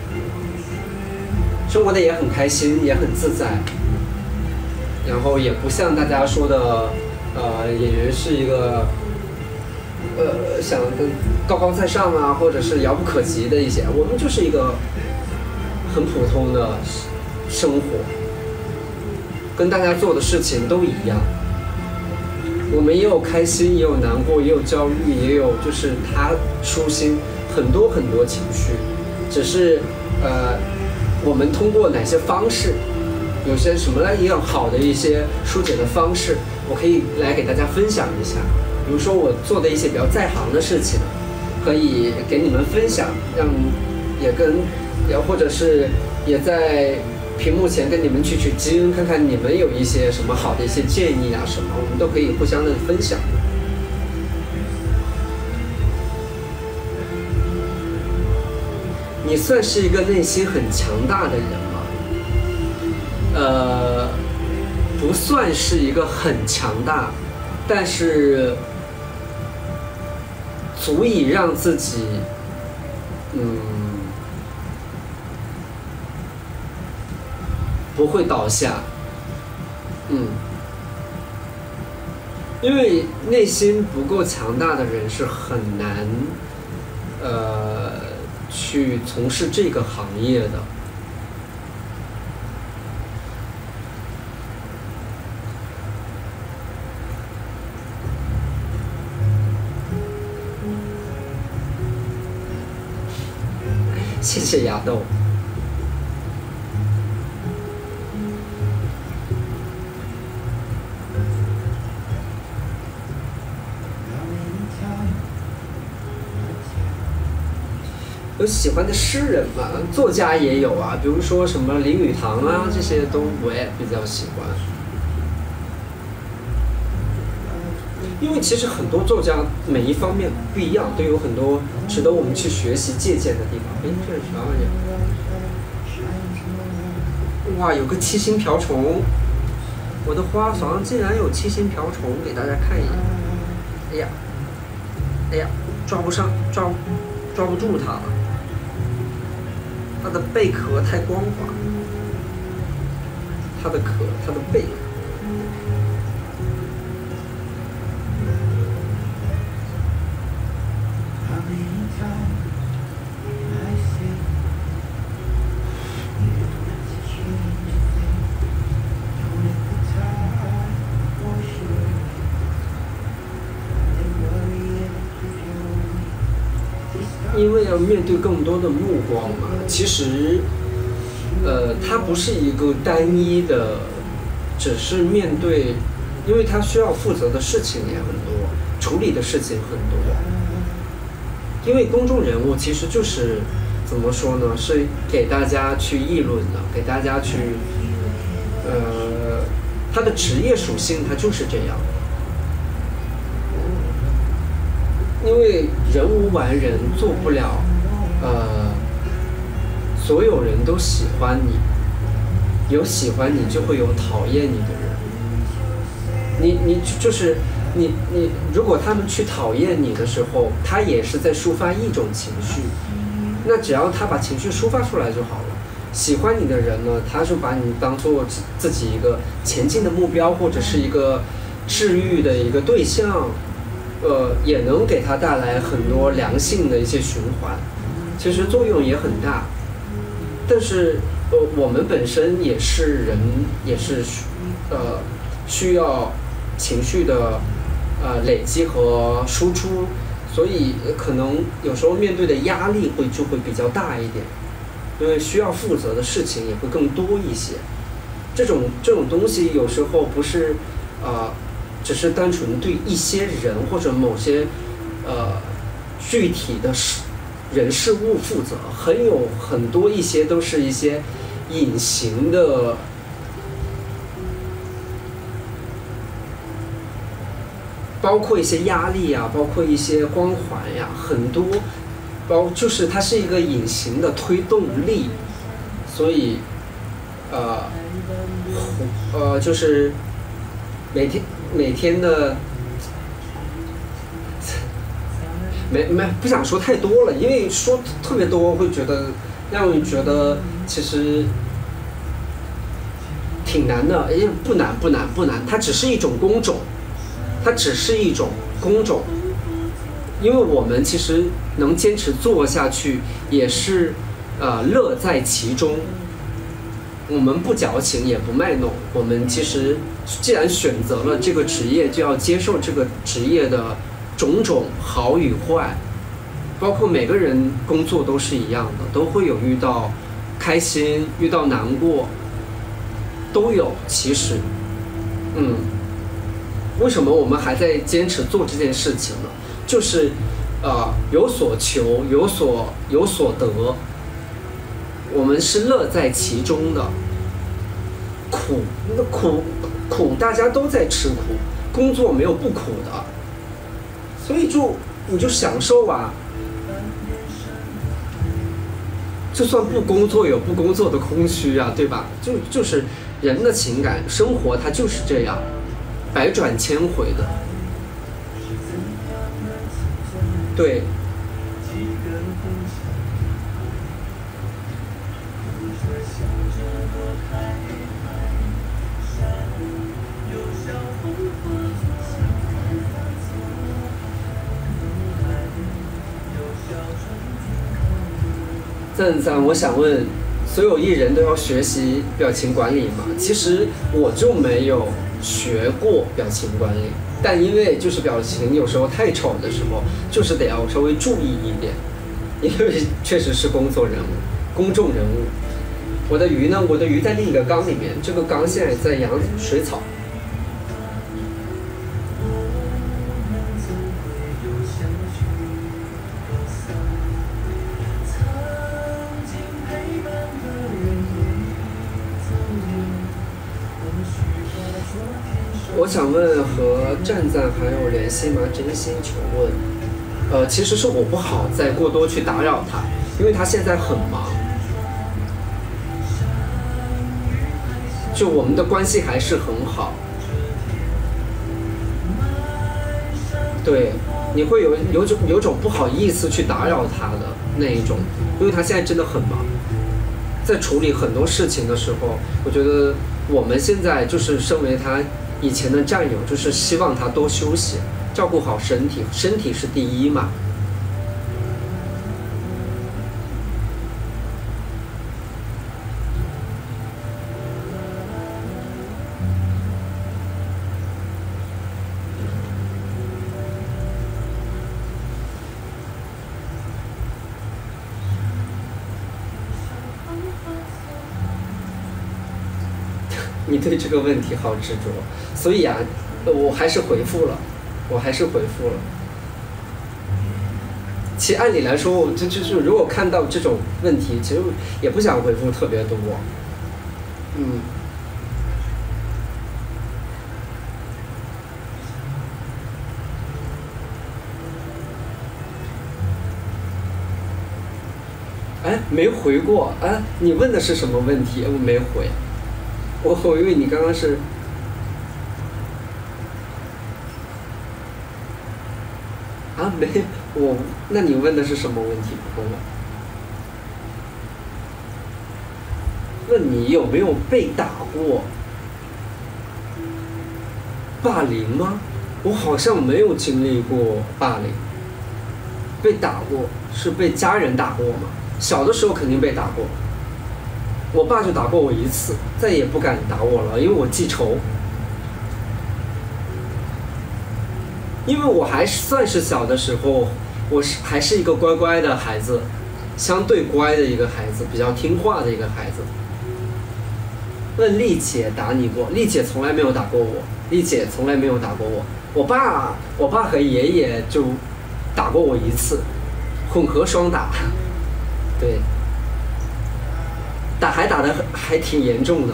生活的也很开心，也很自在。然后也不像大家说的，呃，演员是一个，呃，想跟高高在上啊，或者是遥不可及的一些，我们就是一个很普通的生活，跟大家做的事情都一样。我们也有开心，也有难过，也有焦虑，也有就是他舒心，很多很多情绪。只是呃，我们通过哪些方式，有些什么样好的一些疏解的方式，我可以来给大家分享一下。比如说我做的一些比较在行的事情，可以给你们分享，让也跟也或者是也在屏幕前跟你们取取经，看看你们有一些什么好的一些建议啊什么，我们都可以互相的分享。你算是一个内心很强大的人吗？呃，不算是一个很强大，但是足以让自己，嗯，不会倒下。嗯，因为内心不够强大的人是很难，呃，去从事这个行业的。谢谢牙豆。有喜欢的诗人嘛？作家也有啊，比如说什么林语堂啊，这些都我也比较喜欢。因为其实很多作家每一方面不一样，都有很多值得我们去学习借鉴的地方。哎，这是啥玩意儿？哇，有个七星瓢虫！我的花房竟然有七星瓢虫，给大家看一眼。哎呀，哎呀，抓不上，抓抓不住它了。它的贝壳太光滑，它的壳，它的贝壳。因为要面对更多的目光嘛，其实，呃，它不是一个单一的，只是面对，因为它需要负责的事情也很多，处理的事情很多。因为公众人物其实就是怎么说呢，是给大家去议论的，给大家去，呃，他的职业属性它就是这样。因为人无完人，做不了，呃，所有人都喜欢你，有喜欢你就会有讨厌你的人。你你就是你你，如果他们去讨厌你的时候，他也是在抒发一种情绪，那只要他把情绪抒发出来就好了。喜欢你的人呢，他就把你当做自己一个前进的目标，或者是一个治愈的一个对象。呃，也能给他带来很多良性的一些循环，其实作用也很大。但是，呃，我们本身也是人，也是呃需要情绪的呃累积和输出，所以可能有时候面对的压力会就会比较大一点，因为需要负责的事情也会更多一些。这种这种东西有时候不是呃。只是单纯对一些人或者某些呃具体的事人事物负责，很有很多一些都是一些隐形的，包括一些压力啊，包括一些光环呀，很多包就是它是一个隐形的推动力，所以呃呃就是每天。每天的没没不想说太多了，因为说特别多会觉得让人觉得其实挺难的。哎，不难不难不难，它只是一种工种，它只是一种工种。因为我们其实能坚持做下去，也是呃乐在其中。我们不矫情也不卖弄，我们其实既然选择了这个职业，就要接受这个职业的种种好与坏，包括每个人工作都是一样的，都会有遇到开心，遇到难过，都有。其实，嗯，为什么我们还在坚持做这件事情呢？就是呃有所求，有所有所得。 我们是乐在其中的。苦，那苦苦大家都在吃苦，工作没有不苦的，所以就你就享受啊。就算不工作有不工作的空虚啊，对吧？就就是人的情感生活，它就是这样，百转千回的。对。赞赞，我想问，所有艺人都要学习表情管理吗？其实我就没有学过表情管理，但因为就是表情有时候太丑的时候，就是得要稍微注意一点，因为确实是工作人物、公众人物。我的鱼呢？我的鱼在另一个缸里面，这个缸现在在养水草。我想问和赞赞还有联系吗？真心求问。呃，其实是我不好再过多去打扰他，因为他现在很忙。就我们的关系还是很好。对，你会有有种有种不好意思去打扰他的那一种，因为他现在真的很忙，在处理很多事情的时候，我觉得我们现在就是身为他以前的战友，就是希望他多休息，照顾好身体，身体是第一嘛。你对这个问题好执着，所以啊，我还是回复了，我还是回复了。其实按理来说，我就就是如果看到这种问题，其实也不想回复特别多。嗯。哎，没回过。哎，你问的是什么问题？我没回。我我以为你刚刚是。啊，没，我，那你问的是什么问题？朋友？问你有没有被打过？霸凌吗？我好像没有经历过霸凌。被打过是被家人打过吗？小的时候肯定被打过。我爸就打过我一次，再也不敢打我了，因为我记仇。因为我还算是小的时候，我是还是一个乖乖的孩子，相对乖的一个孩子，比较听话的一个孩子。问丽姐打你过？丽姐从来没有打过我，丽姐从来没有打过我。我爸，我爸和爷爷就打过我一次，混合双打，对。打还打得还挺严重的。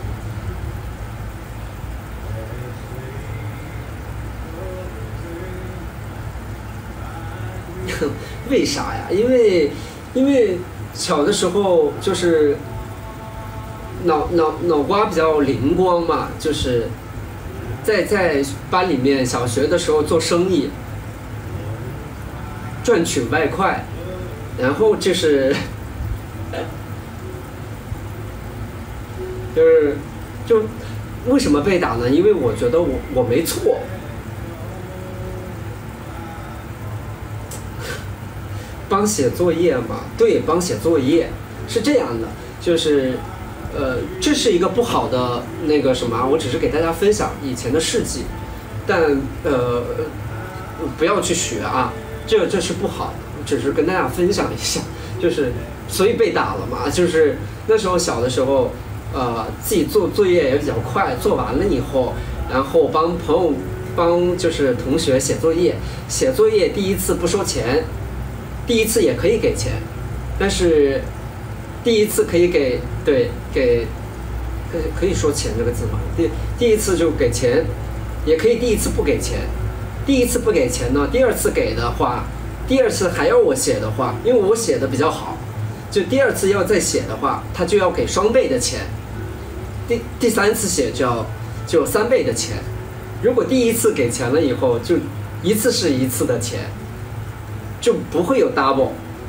为啥呀？因为因为小的时候就是脑脑脑瓜比较灵光嘛，就是在在班里面小学的时候做生意，赚取外快，然后就是就是就为什么被打呢？因为我觉得我我没错。帮写作业嘛，对，帮写作业是这样的，就是，呃，这是一个不好的那个什么，我只是给大家分享以前的事迹，但呃，不要去学啊，这这是不好的，只是跟大家分享一下，就是所以被打了嘛，就是那时候小的时候，呃，自己做作业也比较快，做完了以后，然后帮朋友帮就是同学写作业，写作业第一次不收钱。第一次也可以给钱，但是第一次可以给对给，可以可以说钱这个字吗？第第一次就给钱，也可以第一次不给钱。第一次不给钱呢，第二次给的话，第二次还要我写的话，因为我写的比较好，就第二次要再写的话，他就要给双倍的钱。第第三次写就要就有三倍的钱。如果第一次给钱了以后，就一次是一次的钱，就不会有 double。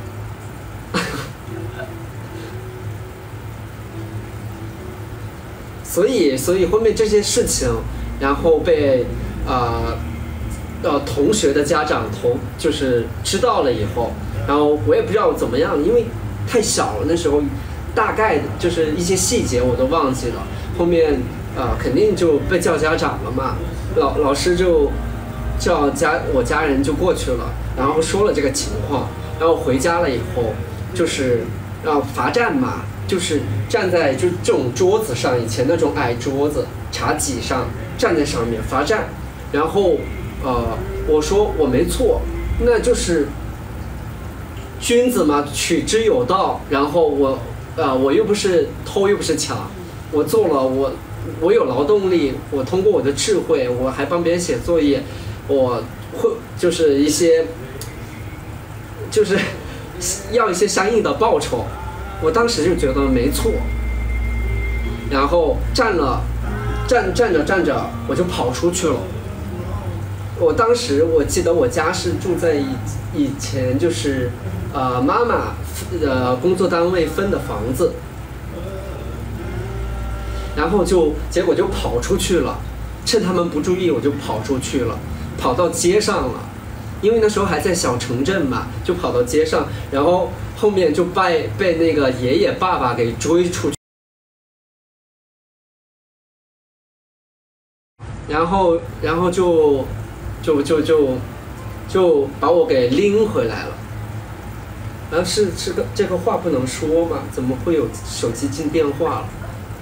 所以，所以后面这些事情，然后被呃呃同学的家长同就是知道了以后，然后我也不知道怎么样，因为太小了，那时候大概就是一些细节我都忘记了。后面呃肯定就被叫家长了嘛，老老师就叫家我家人就过去了，然后说了这个情况，然后回家了以后就是然后罚站嘛。就是站在就这种桌子上，以前那种矮桌子、茶几上站在上面罚站，然后呃我说我没错，那就是君子嘛，取之有道。然后我呃我又不是偷又不是抢，我做了我我有劳动力，我通过我的智慧，我还帮别人写作业，我会就是一些就是要一些相应的报酬。我当时就觉得没错，然后站了，站站着站着我就跑出去了。我当时我记得我家是住在以以前就是呃妈妈呃工作单位分的房子，然后就结果就跑出去了，趁他们不注意我就跑出去了，跑到街上了。因为那时候还在小城镇嘛，就跑到街上，然后后面就被被那个爷爷爸爸给追出去，然后然后就就就就就把我给拎回来了。然后是是个这个话不能说嘛？怎么会有手机进电话了？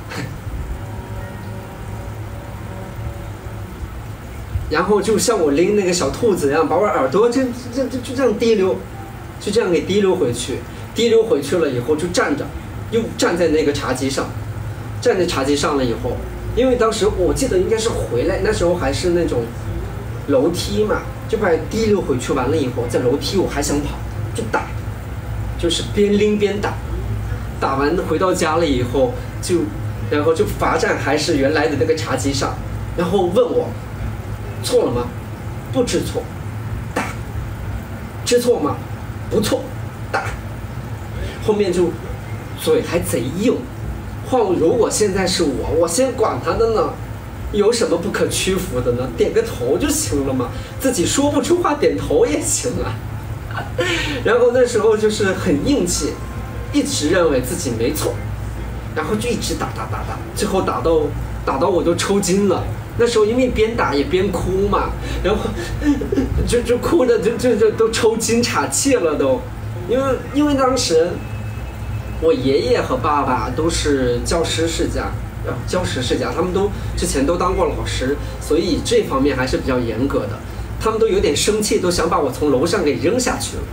然后就像我拎那个小兔子一样，把我耳朵就就就就这样提溜，就这样给提溜回去。提溜回去了以后就站着，又站在那个茶几上，站在茶几上了以后，因为当时我记得应该是回来，那时候还是那种楼梯嘛，就把提溜回去完了以后，在楼梯我还想跑，就打，就是边拎边打，打完回到家了以后就，然后就罚站还是原来的那个茶几上，然后问我。错了吗？不知错，打。知错吗？不错，打。后面就嘴还贼硬，换如果现在是我，我先管他的呢，有什么不可屈服的呢？点个头就行了嘛，自己说不出话点头也行啊。然后那时候就是很硬气，一直认为自己没错，然后就一直打打打打，最后打到打到我都抽筋了。那时候因为边打也边哭嘛，然后就就哭的就就就都抽筋岔气了都，因为因为当时我爷爷和爸爸都是教师世家，呃教师世家，他们都之前都当过老师，所以这方面还是比较严格的，他们都有点生气，都想把我从楼上给扔下去了。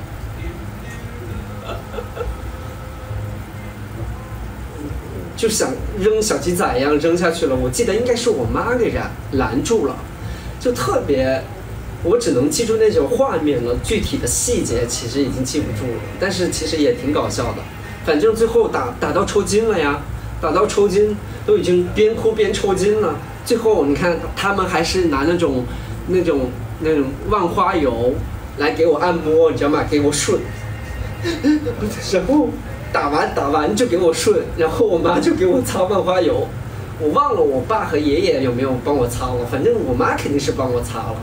就想扔小鸡仔一样扔下去了，我记得应该是我妈给拦拦住了，就特别，我只能记住那种画面了，具体的细节其实已经记不住了，但是其实也挺搞笑的。反正最后打打到抽筋了呀，打到抽筋都已经边哭边抽筋了。最后你看他们还是拿那种那种那种万花油来给我按摩，你知道吗？给我顺，然后。打完打完就给我顺，然后我妈就给我擦万花油，我忘了我爸和爷爷有没有帮我擦了，反正我妈肯定是帮我擦了。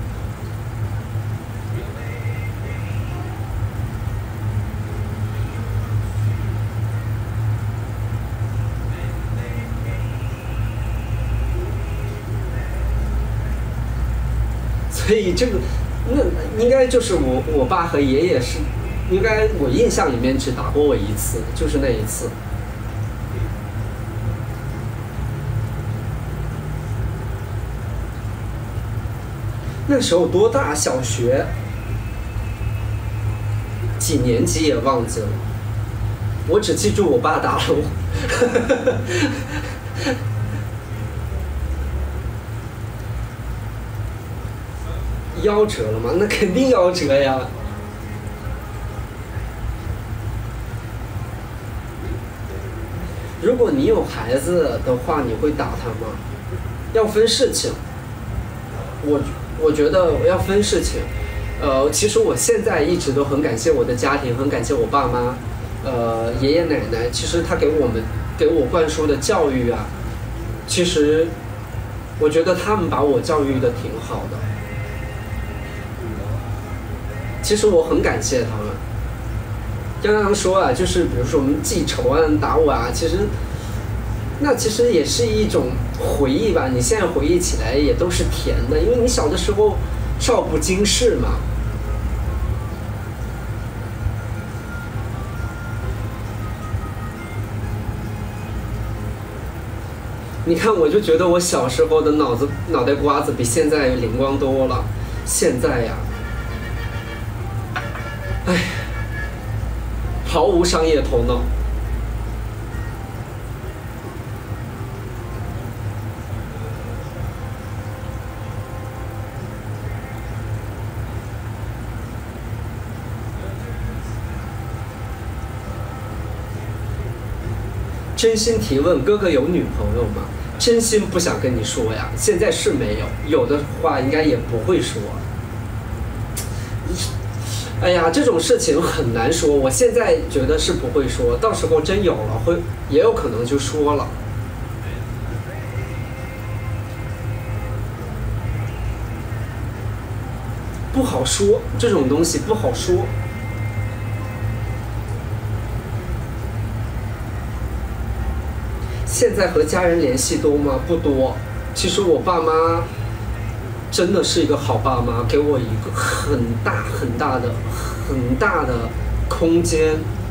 所以这个那应该就是我我爸和爷爷是。应该我印象里面只打过我一次，就是那一次。那时候多大？小学几年级也忘记了。 我只记住我爸打了我。夭折了吗？那肯定夭折呀。如果你有孩子的话，你会打他吗？要分事情。我我觉得要分事情。呃，其实我现在一直都很感谢我的家庭，很感谢我爸妈，呃，爷爷奶奶。其实他给我们给我灌输的教育啊，其实我觉得他们把我教育的挺好的。其实我很感谢他们。刚刚说啊，就是比如说我们记仇啊、打我啊，其实那其实也是一种回忆吧。你现在回忆起来也都是甜的，因为你小的时候少不经事嘛。你看，我就觉得我小时候的脑子脑袋瓜子比现在灵光多了。现在呀，唉，毫无商业头脑。真心提问，哥哥有女朋友吗？真心不想跟你说呀，现在是没有，有的话应该也不会说。哎呀，这种事情很难说，我现在觉得是不会说，到时候真有了，会也有可能就说了。不好说，这种东西不好说。现在和家人联系多吗？不多。其实我爸妈真的是一个好爸妈，给我一个很大很大的很大的空间，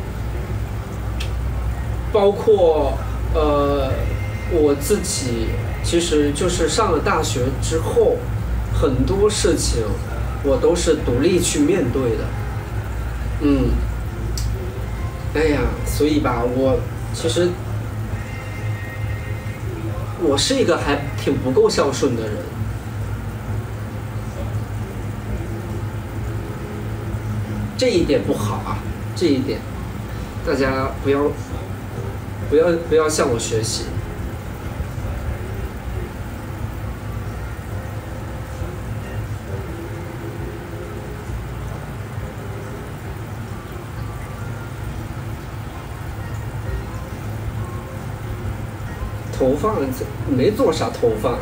包括呃我自己，其实就是上了大学之后，很多事情我都是独立去面对的。嗯，哎呀，所以吧，我其实。我是一个还挺不够孝顺的人，这一点不好啊，这一点，大家不要不要不要向我学习。头发没做啥头发，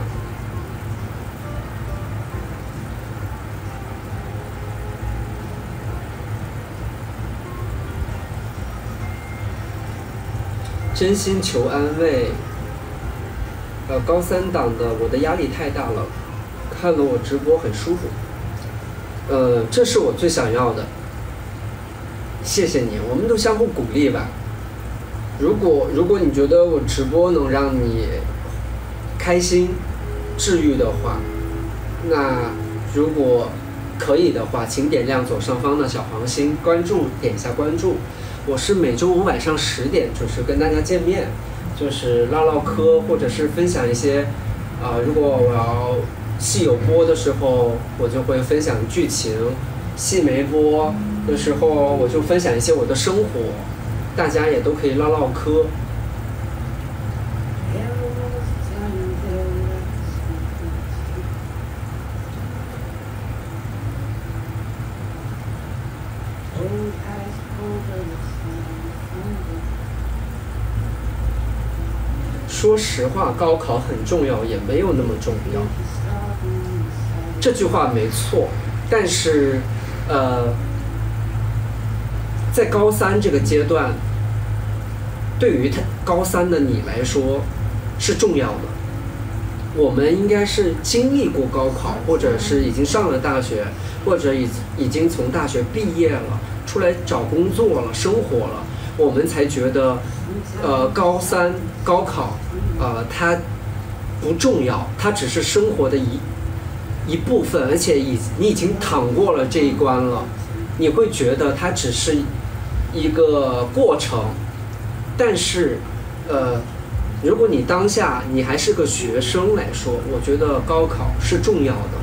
真心求安慰。呃，高三党的我的压力太大了，看了我直播很舒服。呃，这是我最想要的。谢谢你，我们都相互鼓励吧。如果如果你觉得我直播能让你开心、治愈的话，那如果可以的话，请点亮左上方的小黄心，关注，点一下关注。我是每周五晚上十点准时跟大家见面，就是唠唠嗑，或者是分享一些，啊、呃，如果我要戏有播的时候，我就会分享剧情；戏没播的时候，我就分享一些我的生活。大家也都可以唠唠嗑。说实话，高考很重要，也没有那么重要。这句话没错，但是，呃。在高三这个阶段，对于他高三的你来说是重要的。我们应该是经历过高考，或者是已经上了大学，或者已已经从大学毕业了，出来找工作了，生活了，我们才觉得，呃，高三高考，呃，它不重要，它只是生活的一一部分，而且已你已经趟过了这一关了，你会觉得它只是一个过程， 但是，呃，如果你当下你还是个学生来说，我觉得高考是重要的。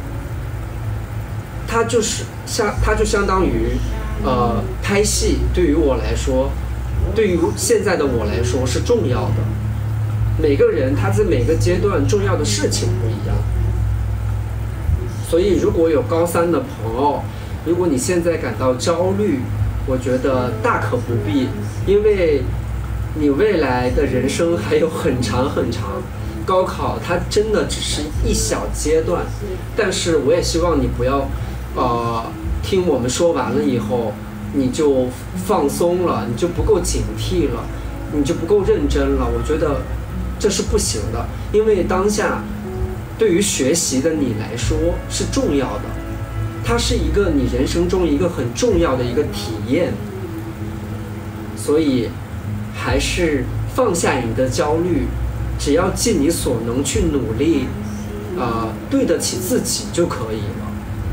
它就是相，它就相当于，呃，拍戏对于我来说，对于现在的我来说是重要的。每个人他在每个阶段重要的事情不一样。所以如果有高三的朋友，如果你现在感到焦虑，我觉得大可不必，因为你未来的人生还有很长很长。高考它真的只是一小阶段，但是我也希望你不要呃听我们说完了以后你就放松了，你就不够警惕了，你就不够认真了。我觉得这是不行的，因为当下对于学习的你来说是重要的，它是一个你人生中一个很重要的一个体验。所以还是放下你的焦虑，只要尽你所能去努力，呃，对得起自己就可以了。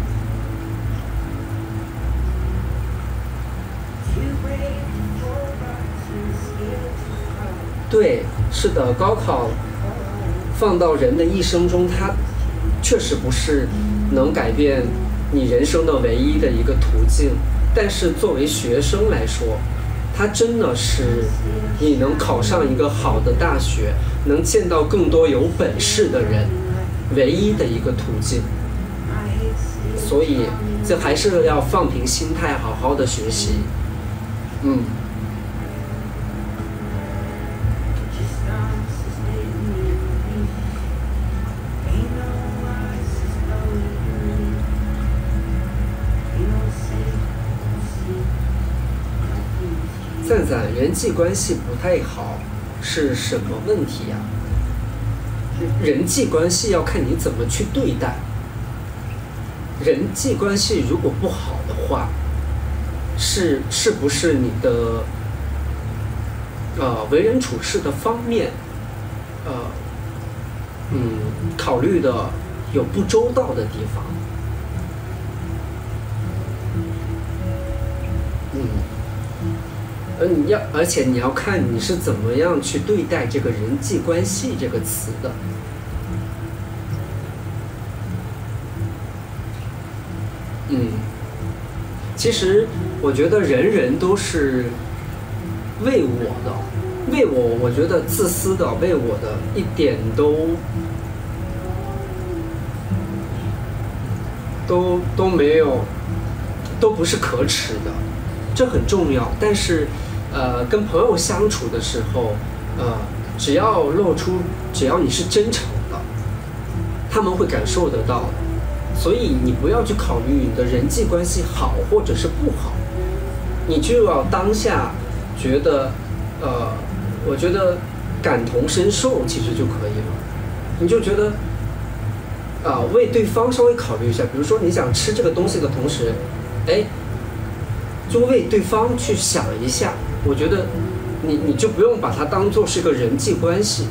对，是的，高考放到人的一生中，它确实不是能改变你人生的唯一的一个途径。但是作为学生来说，它真的是你能考上一个好的大学，能见到更多有本事的人，唯一的一个途径。所以这还是要放平心态，好好的学习。嗯。赞赞，人际关系不太好是什么问题呀？人际关系要看你怎么去对待。人际关系如果不好的话，是是不是你的呃为人处事的方面，呃嗯考虑的有不周到的地方？嗯。而你要，而且你要看你是怎么样去对待这个人际关系这个词的。嗯，其实我觉得人人都是为我的，为我，我觉得自私的为我的一点都都都没有，都不是可耻的，这很重要。但是。呃，跟朋友相处的时候，呃，只要露出，只要你是真诚的，他们会感受得到的。所以你不要去考虑你的人际关系好或者是不好，你就要当下觉得，呃，我觉得感同身受其实就可以了。你就觉得，啊、呃，为对方稍微考虑一下，比如说你想吃这个东西的同时，哎，就为对方去想一下。我觉得你你就不用把它当作是个人际关系，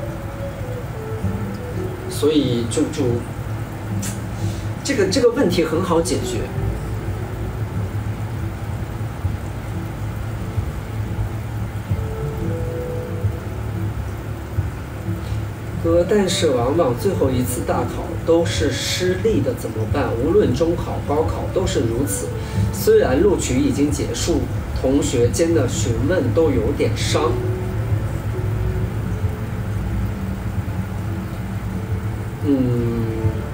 所以就就这个这个问题很好解决。哥，但是往往最后一次大考都是失利的，怎么办？无论中考、高考都是如此。虽然录取已经结束。同学间的询问都有点伤。嗯，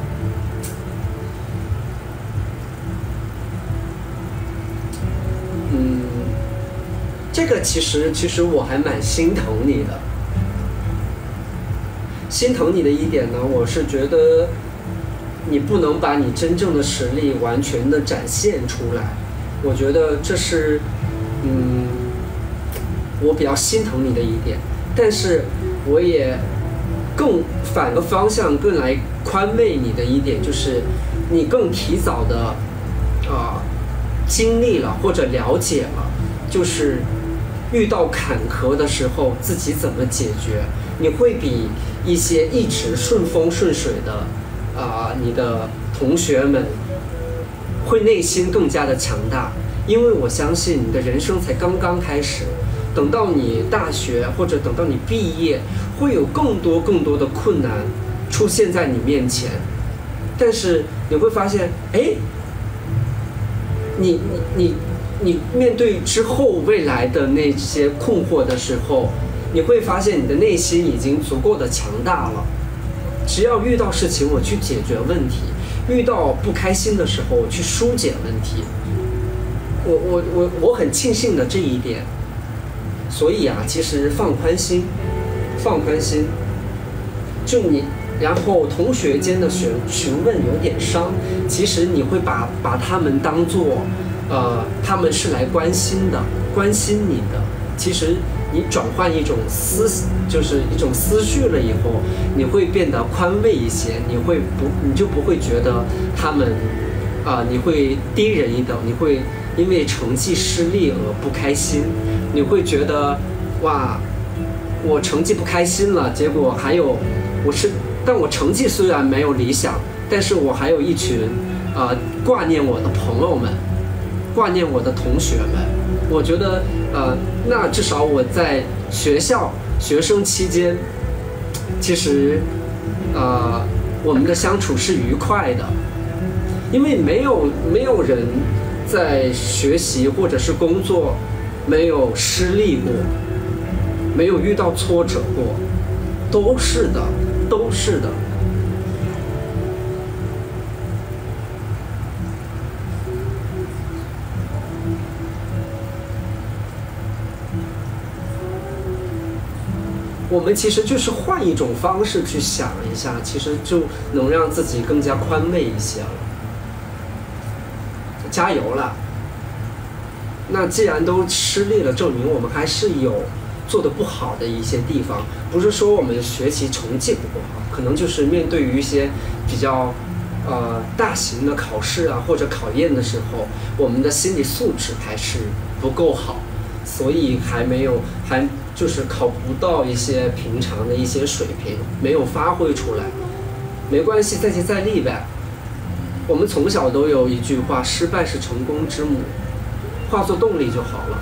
嗯，这个其实其实我还蛮心疼你的。心疼你的一点呢，我是觉得你不能把你真正的实力完全的展现出来。我觉得这是。嗯，我比较心疼你的一点，但是我也更反个方向更来宽慰你的一点，就是你更提早的啊、呃、经历了或者了解了，就是遇到坎坷的时候自己怎么解决，你会比一些一直顺风顺水的啊、呃、你的同学们会内心更加的强大。因为我相信你的人生才刚刚开始， 等到你大学或者等到你毕业，会有更多更多的困难出现在你面前，但是你会发现，哎，你你你你面对之后未来的那些困惑的时候，你会发现你的内心已经足够的强大了。只要遇到事情，我去解决问题；遇到不开心的时候，我去疏解问题。我我我我很庆幸的这一点。所以啊，其实放宽心，放宽心，就你，然后同学间的询询问有点伤，其实你会把把他们当做，呃，他们是来关心的，关心你的。其实你转换一种思，就是一种思绪了以后，你会变得宽慰一些，你会不，你就不会觉得他们，啊、呃，你会低人一等，你会因为成绩失利而不开心。你会觉得，哇，我成绩不开心了，结果还有，我是，但我成绩虽然没有理想，但是我还有一群，呃，挂念我的朋友们，挂念我的同学们。我觉得，呃，那至少我在学校学生期间，其实，呃，我们的相处是愉快的，因为没有没有人在学习或者是工作。没有失利过，没有遇到挫折过，都是的，都是的。我们其实就是换一种方式去想一下，其实就能让自己更加宽慰一些了。加油了！那既然都失利了，证明我们还是有做得不好的一些地方。不是说我们学习成绩不够好，可能就是面对于一些比较呃大型的考试啊或者考验的时候，我们的心理素质还是不够好，所以还没有还就是考不到一些平常的一些水平，没有发挥出来。没关系，再接再厉呗。我们从小都有一句话：失败是成功之母。化作动力就好了。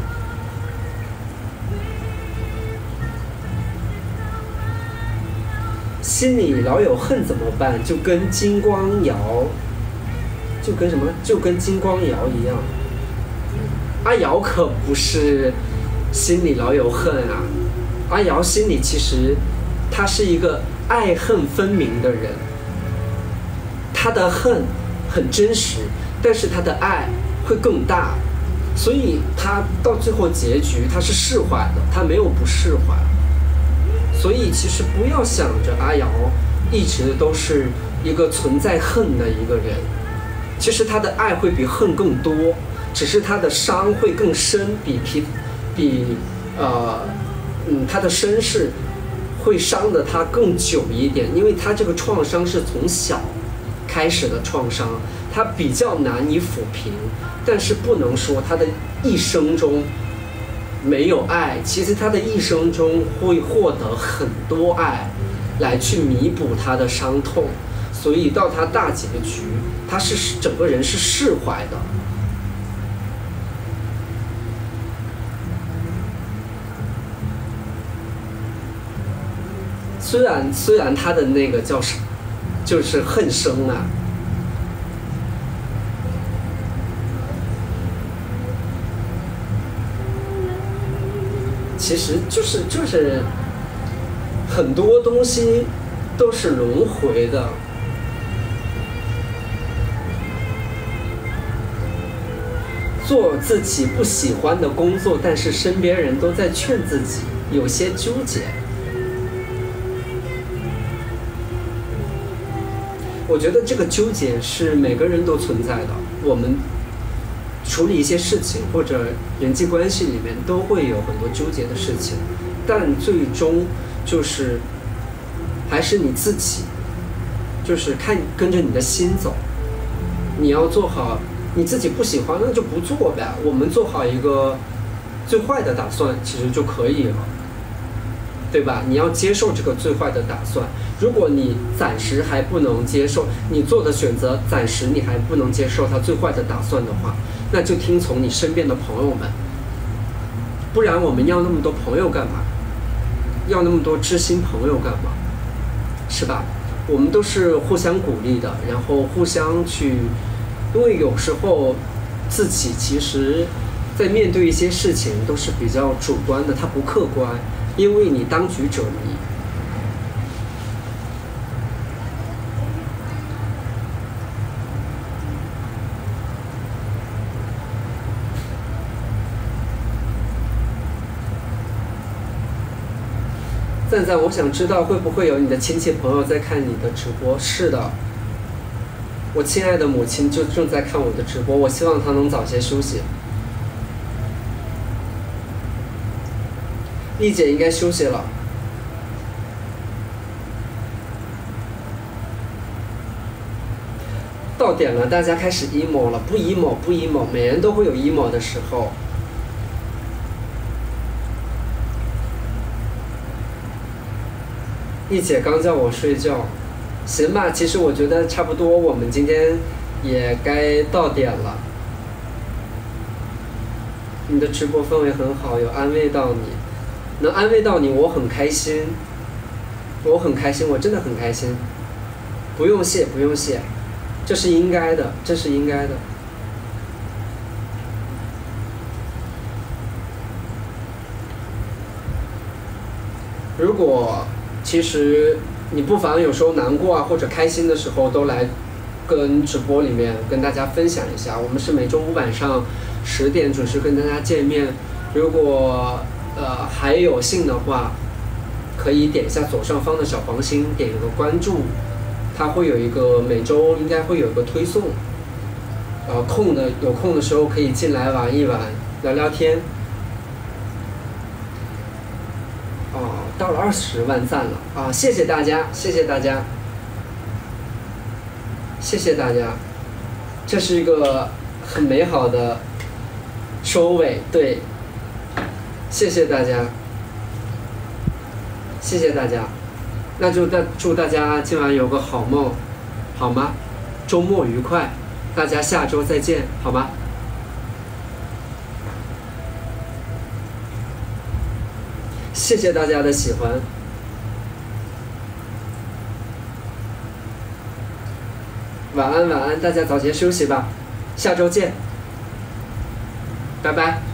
心里老有恨怎么办？就跟金光瑶，就跟什么？就跟金光瑶一样。阿瑶可不是心里老有恨啊，阿瑶心里其实他是一个爱恨分明的人，他的恨很真实，但是他的爱会更大。所以他到最后结局他是释怀的，他没有不释怀。所以其实不要想着阿瑶一直都是一个存在恨的一个人，其实他的爱会比恨更多，只是他的伤会更深，比比比呃嗯他的身世会伤得他更久一点，因为他这个创伤是从小开始的创伤，他比较难以抚平。但是不能说他的一生中没有爱，其实他的一生中会获得很多爱来去弥补他的伤痛，所以到他大结局他是整个人是释怀的。虽然虽然他的那个叫什么就是恨生啊，其实就是就是很多东西都是轮回的。做自己不喜欢的工作，但是身边人都在劝自己，有些纠结。我觉得这个纠结是每个人都存在的，我们处理一些事情或者人际关系里面都会有很多纠结的事情，但最终就是还是你自己，就是看跟着你的心走。你要做好你自己不喜欢那就不做呗，我们做好一个最坏的打算其实就可以了，对吧？你要接受这个最坏的打算。如果你暂时还不能接受，你做的选择暂时你还不能接受它最坏的打算的话，那就听从你身边的朋友们， 不然我们要那么多朋友干嘛？要那么多知心朋友干嘛？是吧？我们都是互相鼓励的，然后互相去，因为有时候自己其实，在面对一些事情都是比较主观的，它不客观，因为你当局者迷。赞赞，我想知道会不会有你的亲戚朋友在看你的直播？是的，我亲爱的母亲就正在看我的直播，我希望她能早些休息。丽姐应该休息了。到点了，大家开始 emo 了，不 emo 不 emo， 每人都会有 emo 的时候。丽姐刚叫我睡觉，行吧，其实我觉得差不多，我们今天也该到点了。你的直播氛围很好，有安慰到你，能安慰到你，我很开心，我很开心，我真的很开心。不用谢，不用谢，这是应该的，这是应该的。如果其实你不妨有时候难过啊或者开心的时候都来跟直播里面跟大家分享一下。我们是每周五晚上十点准时跟大家见面。如果呃还有幸的话，可以点一下左上方的小黄心，点一个关注，它会有一个每周应该会有一个推送。呃，空的有空的时候可以进来玩一玩，聊聊天。哦，到了二十万赞了啊！谢谢大家，谢谢大家，谢谢大家，这是一个很美好的收尾，对，谢谢大家，谢谢大家，那就大祝大家今晚有个好梦，好吗？周末愉快，大家下周再见，好吗？谢谢大家的喜欢，晚安晚安，大家早些休息吧，下周见，拜拜。